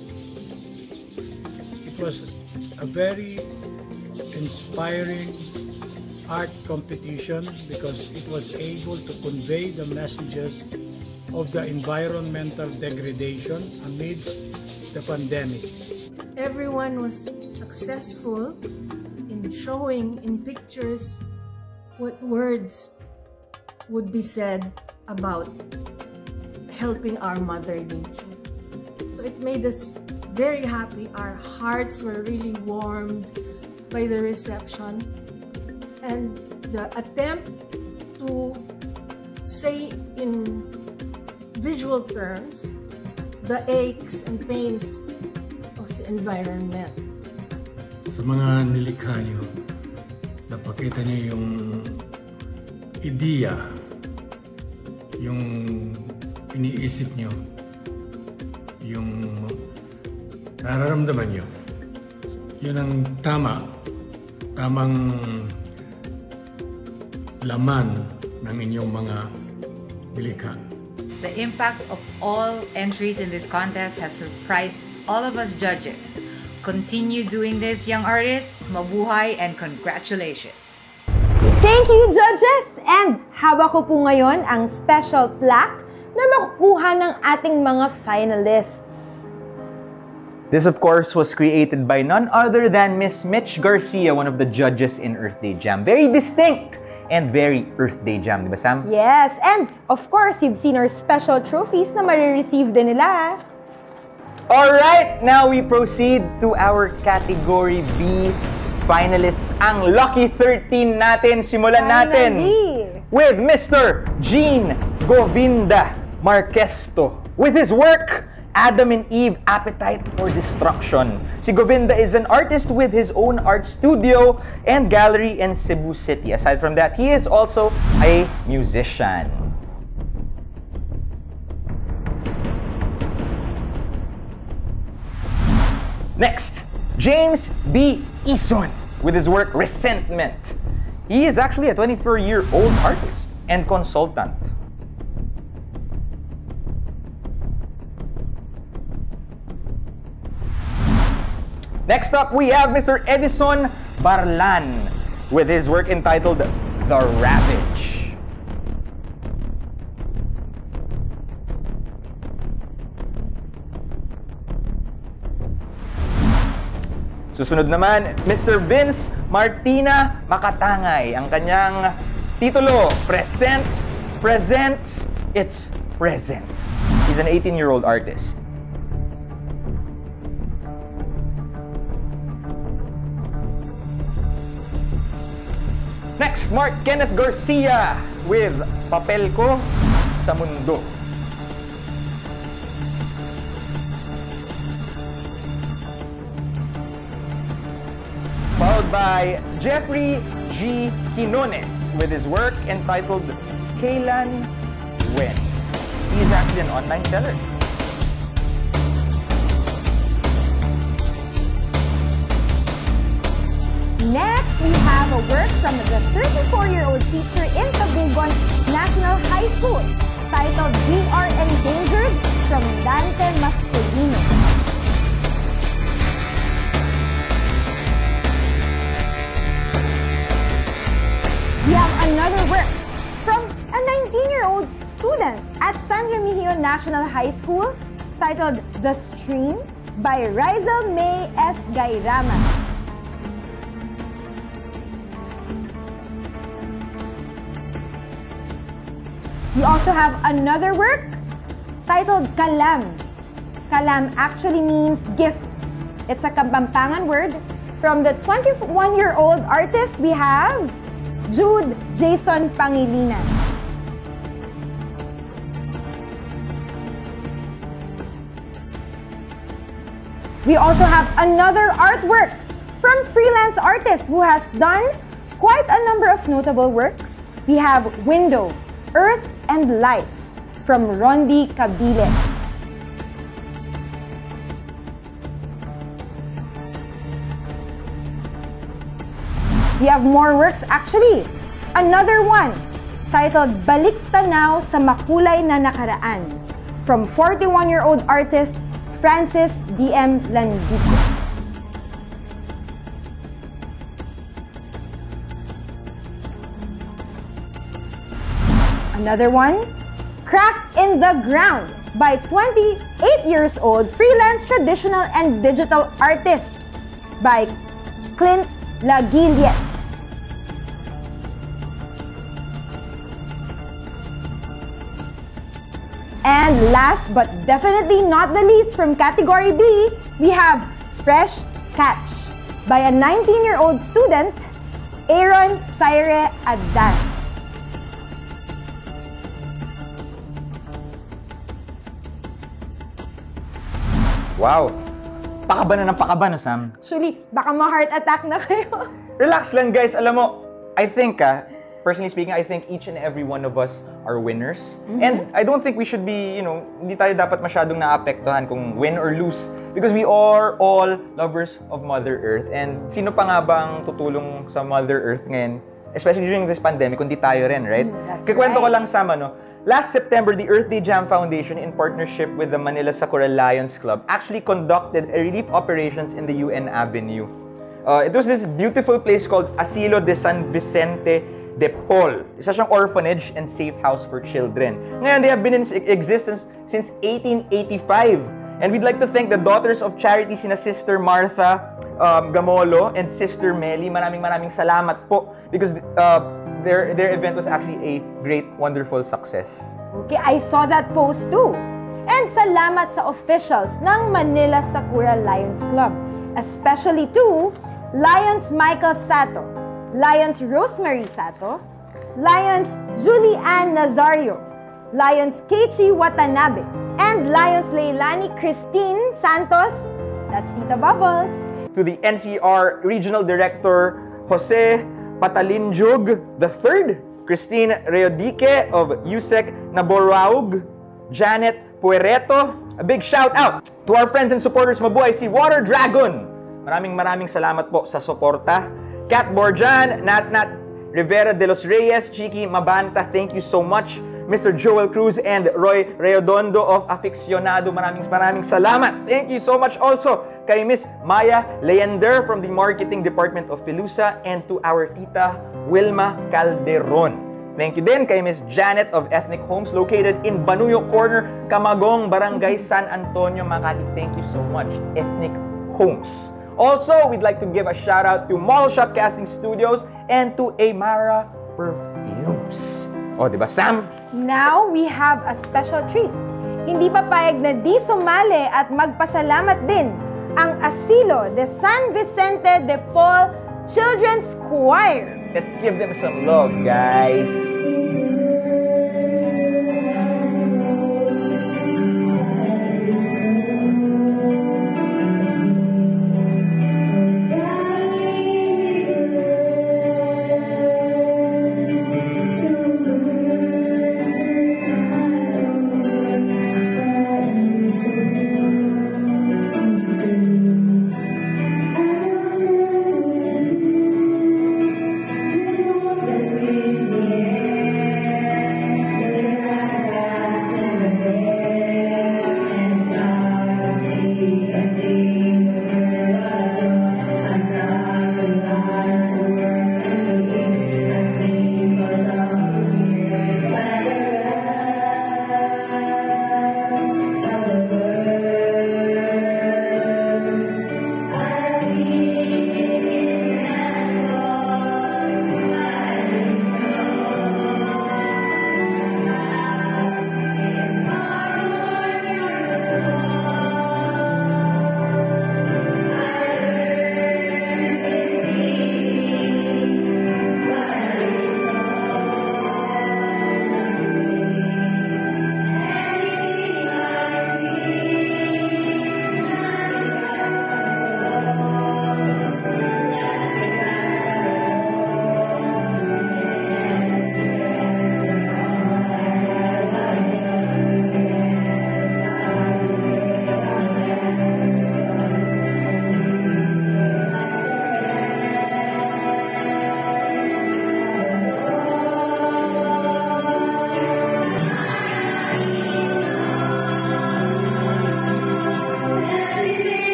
It was a very inspiring art competition because it was able to convey the messages of the environmental degradation amidst the pandemic. Everyone was successful in showing in pictures what words would be said about helping our Mother Nature. So it made us very happy. Our hearts were really warmed by the reception. And the attempt to say in visual terms the aches and pains of the environment. Sa mga nilikha nyo, napakita nyo yung ideya, yung iniisip nyo, yung nararamdaman nyo. Yun ang tamang laman ng inyong mga nilikha. The impact of all entries in this contest has surprised all of us judges. Continue doing this, young artists. Mabuhay and congratulations! Thank you, judges! And hawak ko po ngayon ang special plaque na makukuha ng ating mga finalists. This, of course, was created by none other than Miss Mitch Garcia, one of the judges in Earthday Jam. Very distinct and very Earthday Jam, di ba, Sam? Yes, and of course, you've seen our special trophies na marireceive din nila. Alright, now we proceed to our Category B finalists. Ang Lucky 13 natin, simulan natin with Mr. Gene Govinda Marquesto with his work, Adam and Eve, Appetite for Destruction. Si Govinda is an artist with his own art studio and gallery in Cebu City. Aside from that, he is also a musician. Next, James B. Ison with his work, Resentment. He is actually a 24-year-old artist and consultant. Next up, we have Mr. Edison Barlan with his work entitled The Ravage. Susunod naman, Mr. Vince Martina Makatangay. Ang kanyang titulo, Present, Presents, It's Present. He's an 18-year-old artist. Next, Mark Kenneth Garcia with Papel Ko sa Mundo. Followed by Jeffrey G. Quinones with his work entitled Kailan When. He is actually an online seller. Next, we have a work from the 34-year-old teacher in Tabugon National High School titled We Are Endangered from Dante Mascolino. We have another work from a 19-year-old student at San Remigio National High School titled The Stream by Rizal May S. Gairama. We also have another work titled Kalam. Kalam actually means gift. It's a Kapampangan word. From the 21-year-old artist, we have Jude Jason Pangilinan. We also have another artwork from freelance artist who has done quite a number of notable works. We have Window, Earth and Life from Rondi Cabile. We have more works actually. Another one titled Balik Tanaw sa Makulay na Nakaraan from 41-year-old artist Francis D.M. Landico. Another one, Crack in the Ground by 28 years old freelance traditional and digital artist by Clint Lagilies. And last but definitely not the least from category B, we have Fresh Catch by a 19-year-old student, Aaron Saire Adan. Wow! Pakaba na ng pakaba, no, Sam? Actually, baka ma-heart attack na kayo. Relax lang, guys. Alam mo, I think, personally speaking, I think each and every one of us are winners. And I don't think we should be, hindi tayo dapat masyadong naapektuhan kung win or lose. Because we are all lovers of Mother Earth. And sino pa nga bang tutulong sa Mother Earth ngayon? Especially during this pandemic, kundi tayo rin, right? Kikwento ko lang, Sam, last September, the Earthday Jam Foundation, in partnership with the Manila Sakura Lions Club, actually conducted relief operations in the UN Avenue. It was this beautiful place called Asilo de San Vicente de Paul. Isa siyang orphanage and safe house for children. Ngayon, they have been in existence since 1885. And we'd like to thank the Daughters of Charity, sina Sister Martha Gamolo and Sister Melly. Maraming salamat po because their event was actually a great, wonderful success. Okay, I saw that post too. And salamat sa officials ng Manila Sakura Lions Club, especially to Lions Michael Sato, Lions Rosemary Sato, Lions Julie Ann Nazario, Lions Keiichi Watanabe, and Lions Leilani Christine Santos, that's Tita Bubbles. To the NCR Regional Director Jose Patalinjug III, Christine Reodique of USEC Naboraug, Janet Puereto, a big shout out to our friends and supporters. Mabuhay si Water Dragon. Maraming salamat po sa suporta. Kat Borjan, Nat Rivera de los Reyes, Chiki Mabanta, thank you so much. Mr. Joel Cruz and Roy Reodondo of Aficionado, maraming salamat. Thank you so much also kay Miss Maya Leander from the Marketing Department of Filusa and to our Tita Wilma Calderon. Thank you din kay Miss Janet of Ethnic Homes located in Banuyo Corner, Camagong, Barangay San Antonio, Makati. Thank you so much, Ethnic Homes. Also, we'd like to give a shout out to Model Shop Casting Studios and to Amara Perfumes. O, diba, Sam? Now, we have a special treat. Hindi papayag na di sumali at magpasalamat din ang Asilo de San Vicente de Paul Children's Choir. Let's give them some love, guys.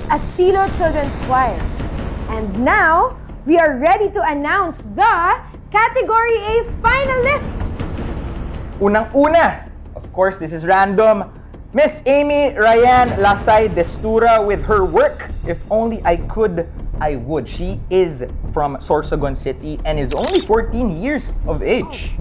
Asilo Children's Choir. And now, we are ready to announce the Category A finalists! Unang-una, of course, this is random, Miss Amy Ryan Lasay Destura with her work, If Only I Could, I Would. She is from Sorsogon City and is only 14 years of age.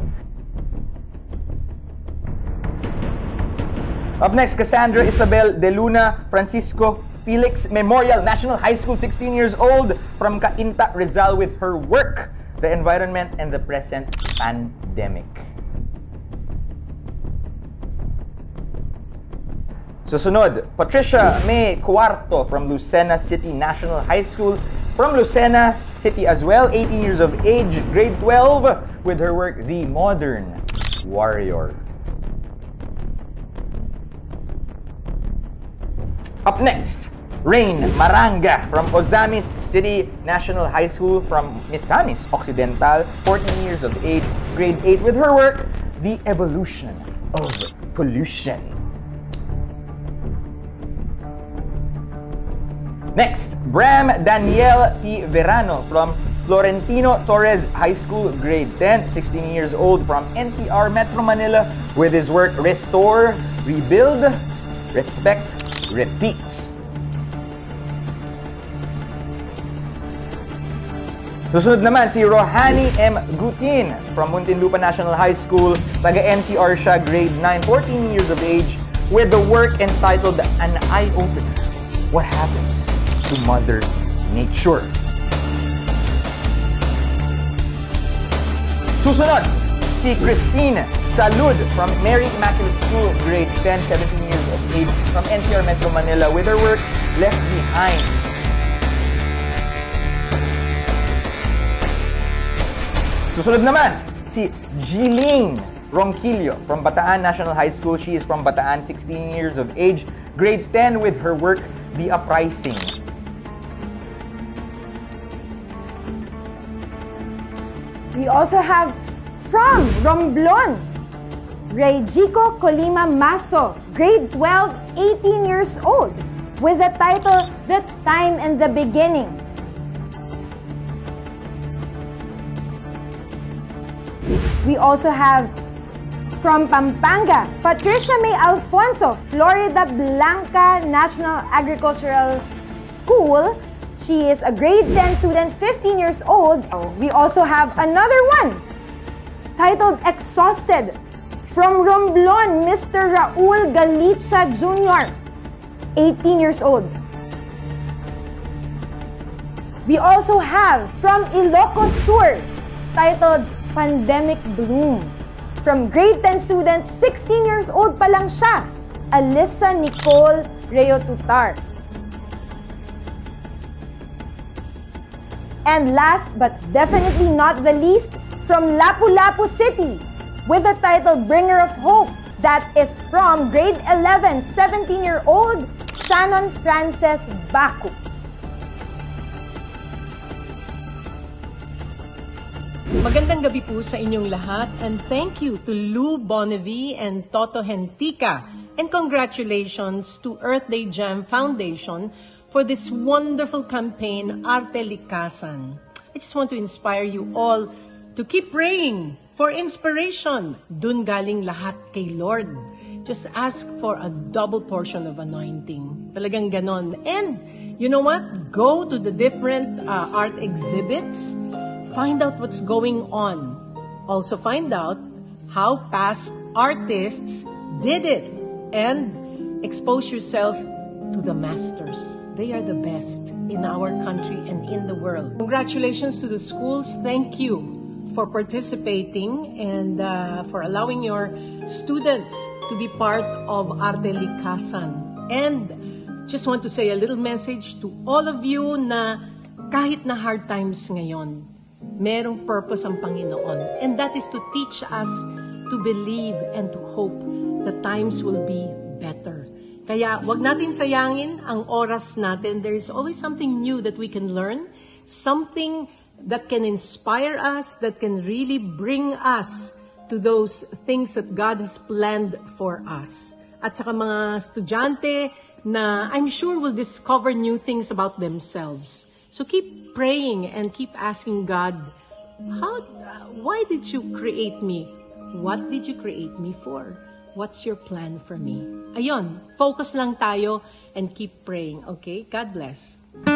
Up next, Cassandra Isabel De Luna Francisco Felix Memorial National High School, 16 years old, from Cainta, Rizal, with her work, The Environment and the Present Pandemic. Susunod, Patricia May Cuarto from Lucena City National High School, from Lucena City as well, 18 years of age, grade 12, with her work, The Modern Warrior. Up next, Rain Maranga from Ozamis City National High School, from Misamis Occidental, 14 years of age, grade 8, with her work, The Evolution of Pollution. Next, Bram Danielle P. Verano from Florentino Torres High School, grade 10, 16 years old, from NCR Metro Manila, with his work, Restore, Rebuild, Respect, Repeats. Susunod naman si Rohani M. Gutin from Muntinlupa National High School, taga-NCR siya, grade 9, 14 years of age, with the work entitled An Eye-Opener, What Happens to Mother Nature. Susunod, si Christine Salud from Mary Immaculate School, grade 10, 17 years of age, from NCR Metro Manila, with her work, Left Behind. Susunod naman, si Jeline Ronquillo from Bataan National High School. She is from Bataan, 16 years of age, grade 10, with her work, The Uprising. We also have from Romblon, Regico Colima Maso, grade 12, 18 years old, with the title, The Time and the Beginning. We also have from Pampanga, Patricia May Alfonso, Florida Blanca National Agricultural School. She is a grade 10 student, 15 years old. We also have another one, titled Exhausted, from Romblon, Mr. Raul Galicia Jr., 18 years old. We also have from Ilocos Sur, titled Pandemic Bloom, from grade 10 student, 16 years old pa lang siya, Alyssa Nicole Reo Tutar. And last but definitely not the least, from Lapu-Lapu City, with the title Bringer of Hope, that is from grade 11, 17-year-old Shannon Frances Bacus. Magandang gabi po sa inyong lahat, and thank you to Lou Bonnevie and Toto Hentica, and congratulations to Earthday Jam Foundation for this wonderful campaign, ARTE LIKHASAN. I just want to inspire you all to keep praying for inspiration. Dun galing lahat kay Lord. Just ask for a double portion of anointing. Talagang ganon. And you know what? Go to the different art exhibits. Find out what's going on. Also find out how past artists did it. And expose yourself to the masters. They are the best in our country and in the world. Congratulations to the schools. Thank you for participating and for allowing your students to be part of ARTE LIKHASAN. And just want to say a little message to all of you na kahit na hard times ngayon, merong purpose ang Panginoon. And that is to teach us to believe and to hope that times will be better. Kaya wag natin sayangin ang oras natin. There is always something new that we can learn, something that can inspire us, that can really bring us to those things that God has planned for us. At saka mga estudyante, na I'm sure will discover new things about themselves. So keep praying and keep asking God, why did you create me? What did you create me for? What's your plan for me? Ayun, focus lang tayo and keep praying, okay? God bless.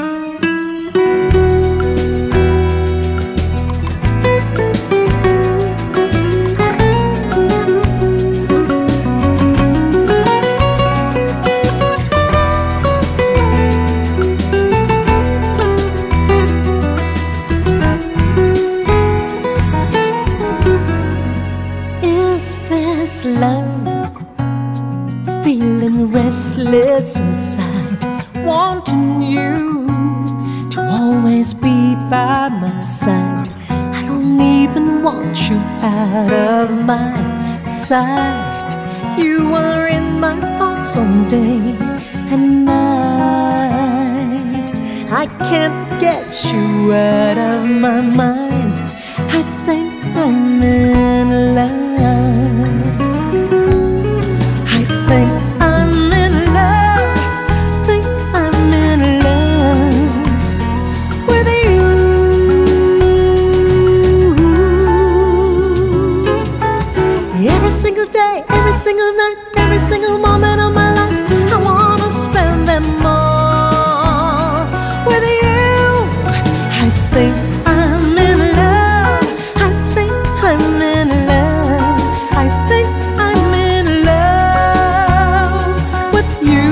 Love, feeling restless inside, wanting you to always be by my side. I don't even want you out of my sight. You are in my thoughts all day and night. I can't get you out of my mind. I think I'm in love. Every single night, every single moment of my life, I wanna spend them all with you. I think I'm in love. I think I'm in love. I think I'm in love with you.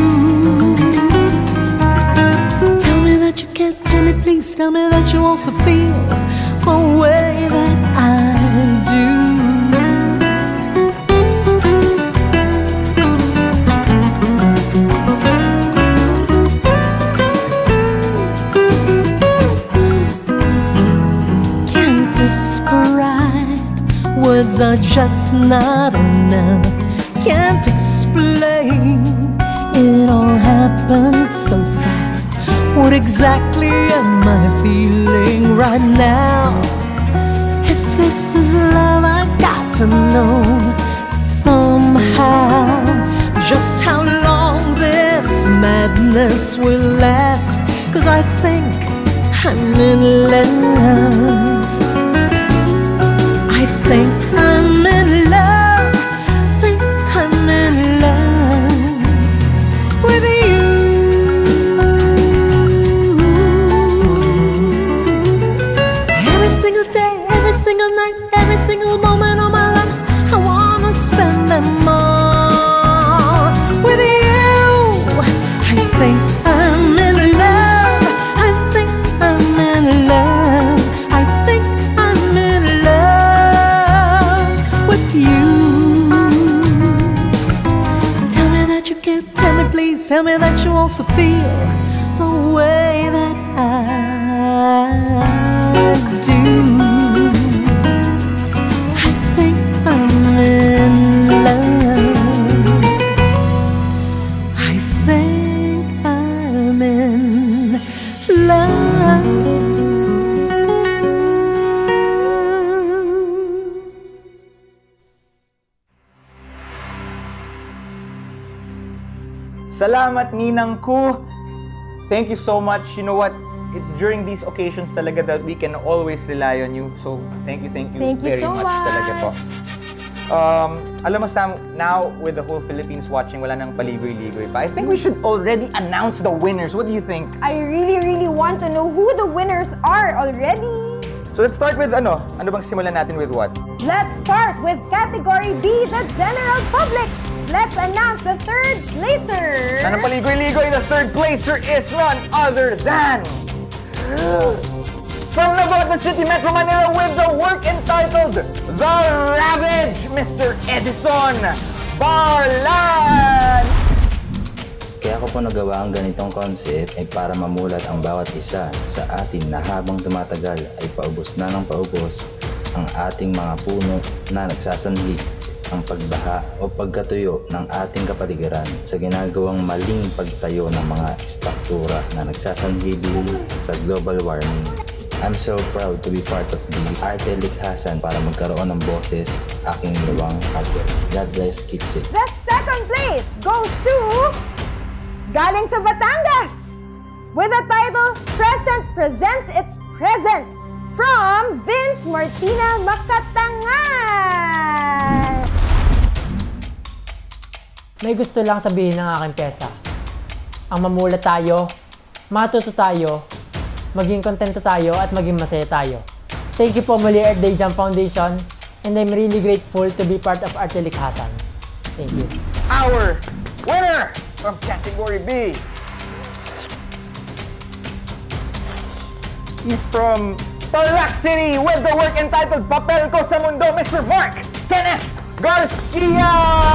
Tell me that you can't, tell me please, tell me that you also feel the way that I do. Words are just not enough. Can't explain. It all happened so fast. What exactly am I feeling right now? If this is love, I got to know somehow just how long this madness will last. 'Cause I think I'm in love. I think I'm in love, think I'm in love with you. Every single day, every single night, every single moment of my life, I wanna spend them all with you. I think I'm in love, I think I'm in love, I think I'm in love with you. Tell me that you care, tell me please, tell me that you also feel the way that I do. I think I'm in love. I think I'm in love. Salamat, Ninang Ku. Thank you so much. You know what? It's during these occasions talaga that we can always rely on you. So, thank you very so much talaga po. Alam mo, Sam, now with the whole Philippines watching, wala nang paligoy-ligoy pa. I think we should already announce the winners. What do you think? I really want to know who the winners are already. So, let's start with ano? Ano bang simulan natin with what? Let's start with category B, the general public. Let's announce the third placer. Nang paligoy-ligoy, the third placer is none other than from Navotas City, Metro Manila, with the work entitled The Ravage, Mr. Edison Barlan. Kaya ko po nagawa ang ganitong concept ay para mamulat ang bawat isa sa atin na habang tumatagal ay paubos na ng paubos ang ating mga puno na nagsasanhi ang pagbaha o pagkatuyo ng ating kapaligiran sa ginagawang maling pagtayo ng mga istruktura na nagsasanhi sa global warming. I'm so proud to be part of the ARTE LIKHASAN para magkaroon ng boses aking luwang hardware. God bless, keep safe. The second place goes to galing sa Batangas, with the title Present Presents Its Present from Vince Martina Makatangan. May gusto lang sabihin ng aking pyesa. Ang mamulat tayo, matuto tayo, maging kontento tayo at maging masaya tayo. Thank you po muli Earthday Jam Foundation, and I'm really grateful to be part of ARTE LIKHASAN. Thank you. Our winner from category B is from Tarlac City with the work entitled Papel Ko sa Mundo, Mr. Mark Kenneth Garcia!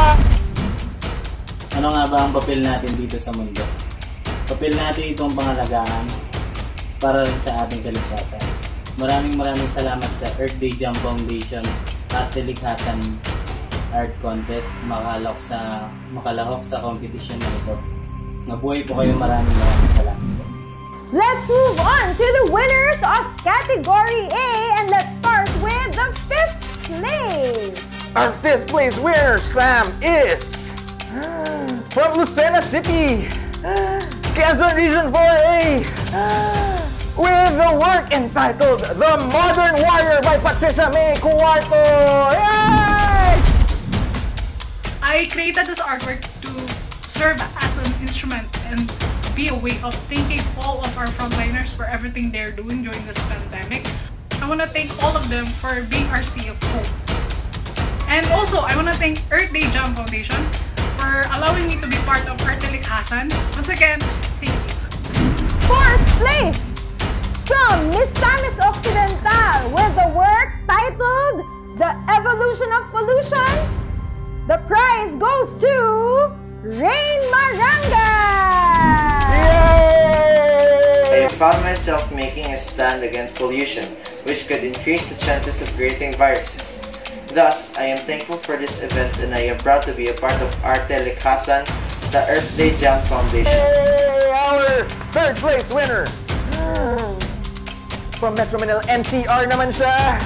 Ano nga ba ang papel natin dito sa mundo? Papel natin itong pangalagaan para rin sa ating kalikasan. Maraming salamat sa Earthday Jam Foundation at ARTE-LIKHASAN Art Contest makalahok sa competition na ito. Mabuhay po kayo, maraming salamat. Let's move on to the winners of category A, and let's start with the 5th place. Our 5th place winner, Sam, is from Lucena City, Quezon Region 4A, with the work entitled The Modern Warrior by Patricia May Cuarto. Yay! I created this artwork to serve as an instrument and be a way of thanking all of our frontliners for everything they're doing during this pandemic. I want to thank all of them for being our sea of hope. And also, I want to thank Earthday Jam Foundation for allowing me to be part of ARTE LIKHASAN. Once again, thank you. 4th place from Misamis Occidental with the work titled The Evolution of Pollution. The prize goes to Rain Maranga! I found myself making a stand against pollution, which could increase the chances of creating viruses. Thus, I am thankful for this event and I am proud to be a part of ARTE LIKHASAN sa Earthday Jam Foundation. Hey, our 3rd place winner! From Metro Manila NCR naman siya.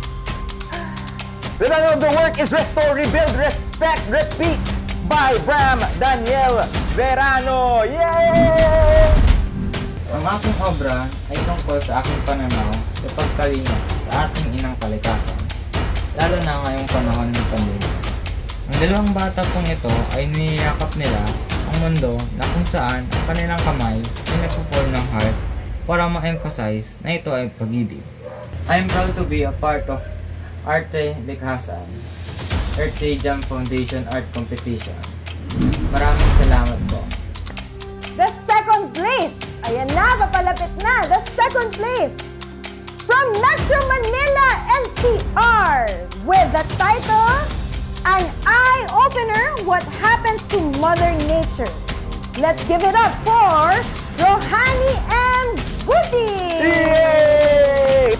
The title of the work is Restore, Rebuild, Respect, Repeat by Bram Daniel Verano. Yay! Ang aking obra ay tungkol sa aking pananaw sa pagkalinga sa ating inang kalikasan, lalo na ngayong panahon ng pandemya. Ang dalawang bata pong ito ay niyakap nila ang mundo na kung saan ang kanilang kamay ay nagpo-form ng heart para ma-emphasize na ito ay pag-ibig. I am proud to be a part of ARTE LIKHASAN Earthday Jam Foundation Art Competition. Maraming salamat po. The 2nd place! Ayan na, papalapit na! The 2nd place! From Metro Manila NCR with the title An Eye-Opener, What Happens to Mother Nature. Let's give it up for Rohani M. Guti! Yay!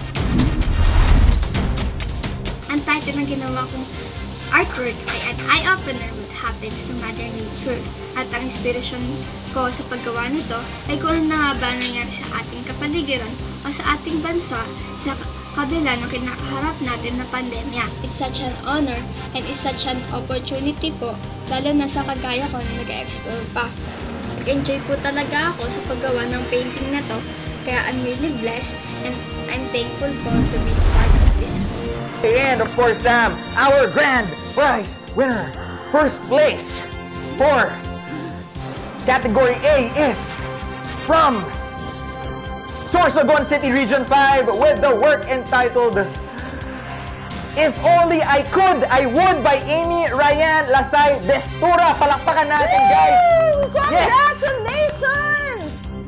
Ang title ng ginawa kong artwork ay An Eye-Opener, What Happens to Mother Nature. At ang inspirasyon ko sa paggawa nito ay kung ano nga ba nangyari sa ating kapaligiran o sa ating bansa sa kabila ng kinakaharap natin na pandemya. It's such an honor and it's such an opportunity po, lalo na sa kagaya ko na nag-explore pa. Nag-enjoy po talaga ako sa paggawa ng painting na to, kaya I'm really blessed and I'm thankful po to be part of this. And of course, Sam, our grand prize winner, 1st place for category A is from Sorsogon City Region 5 with the work entitled If Only I Could, I Would by Amy Ryan Lasay Destura. Palakpakan natin, guys! Congratulations!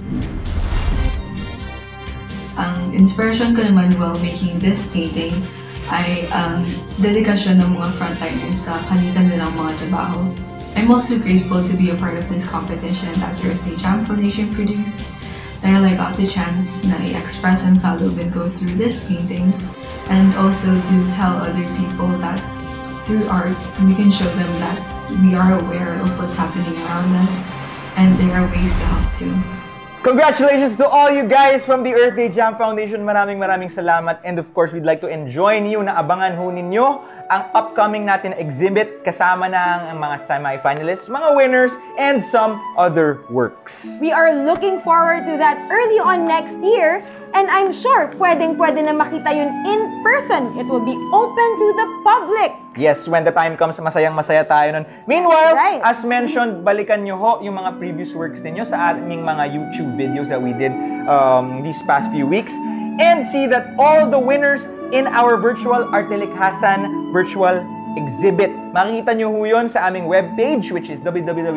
Ang inspiration ko naman while making this painting ay ang dedikasyon ng mga frontliners sa kanilang mga trabaho. I'm also grateful to be a part of this competition that the Earthday Jam Foundation produced. Dahil I got the chance na i-express and salubin go through this painting, and also to tell other people that through art we can show them that we are aware of what's happening around us and there are ways to help too. Congratulations to all you guys from the Earthday Jam Foundation. Maraming salamat. And of course, we'd like to enjoin you na abangan ho ninyo ang upcoming natin na exhibit kasama ng mga semi-finalists, mga winners, and some other works. We are looking forward to that early on next year, and I'm sure pwedeng-pwede na makita yun in person. It will be open to the public. Yes, when the time comes, masayang-masaya tayo nun. Meanwhile, as mentioned, balikan nyo ho yung mga previous works ninyo sa ating mga YouTube videos that we did these past few weeks. And see that all the winners in our virtual ARTE LIKHASAN virtual exhibit. Makikita nyo ho yun sa aming webpage, which is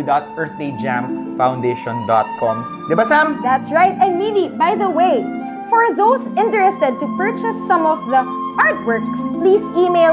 www.earthdayjamfoundation.com. Diba, Sam? That's right. And Mili, by the way, for those interested to purchase some of the artworks, please email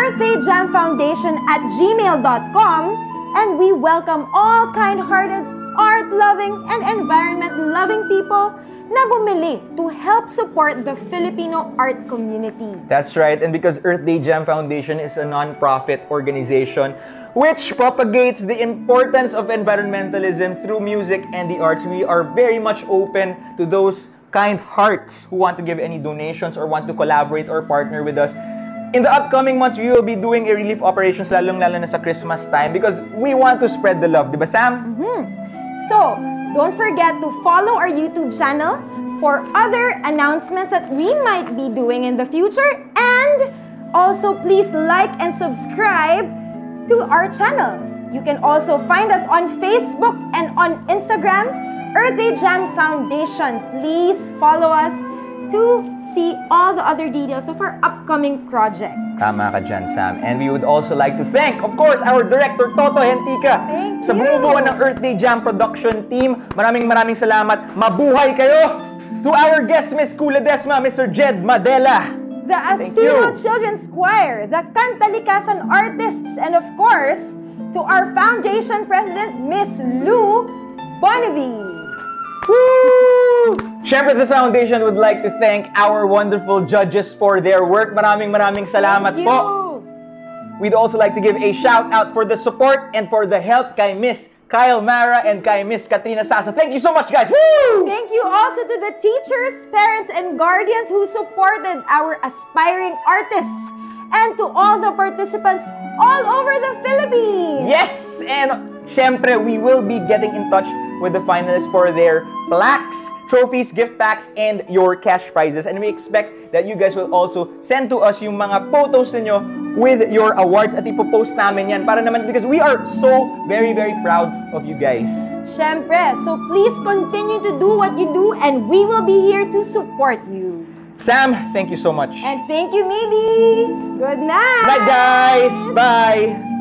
earthdayjamfoundation@gmail.com, and we welcome all kind-hearted, art-loving, and environment-loving people na bumili to help support the Filipino art community. That's right, and because Earthday Jam Foundation is a non-profit organization which propagates the importance of environmentalism through music and the arts, we are very much open to those kind hearts who want to give any donations or want to collaborate or partner with us. In the upcoming months, we will be doing a relief operations lalong-lalo na sa Christmas time because we want to spread the love, di ba, Sam? So, don't forget to follow our YouTube channel for other announcements that we might be doing in the future, and also please like and subscribe to our channel. You can also find us on Facebook and on Instagram, Earthday Jam Foundation. Please follow us to see all the other details of our upcoming projects. Tama ka dyan, Sam. And we would also like to thank, of course, our director, Toto Hentica. Sa bumubuo ng Earthday Jam production team. Maraming salamat. Mabuhay kayo! To our guest, Miss Ledesma, Mr. Jed Madela. The Asilo Children's Choir, the ARTE-LIKHASAN artists, and of course, to our foundation president, Miss Lou Bonnevie. Woo! Siyempre, the foundation would like to thank our wonderful judges for their work. Maraming salamat po. We'd also like to give a shout out for the support and for the help kay Miss Kyle Mara and kay Miss Katrina Sasso. Thank you so much, guys. Woo! Thank you also to the teachers, parents, and guardians who supported our aspiring artists, and to all the participants all over the Philippines. Yes! And siyempre, we will be getting in touch with the finalists for their plaques, trophies, gift packs, and your cash prizes. And we expect that you guys will also send to us yung mga photos ninyo with your awards at ipopost namin yan para naman because we are so very proud of you guys. Siyempre, so please continue to do what you do and we will be here to support you. Sam, thank you so much. And thank you, Midi. Good night. Good night, guys. Bye.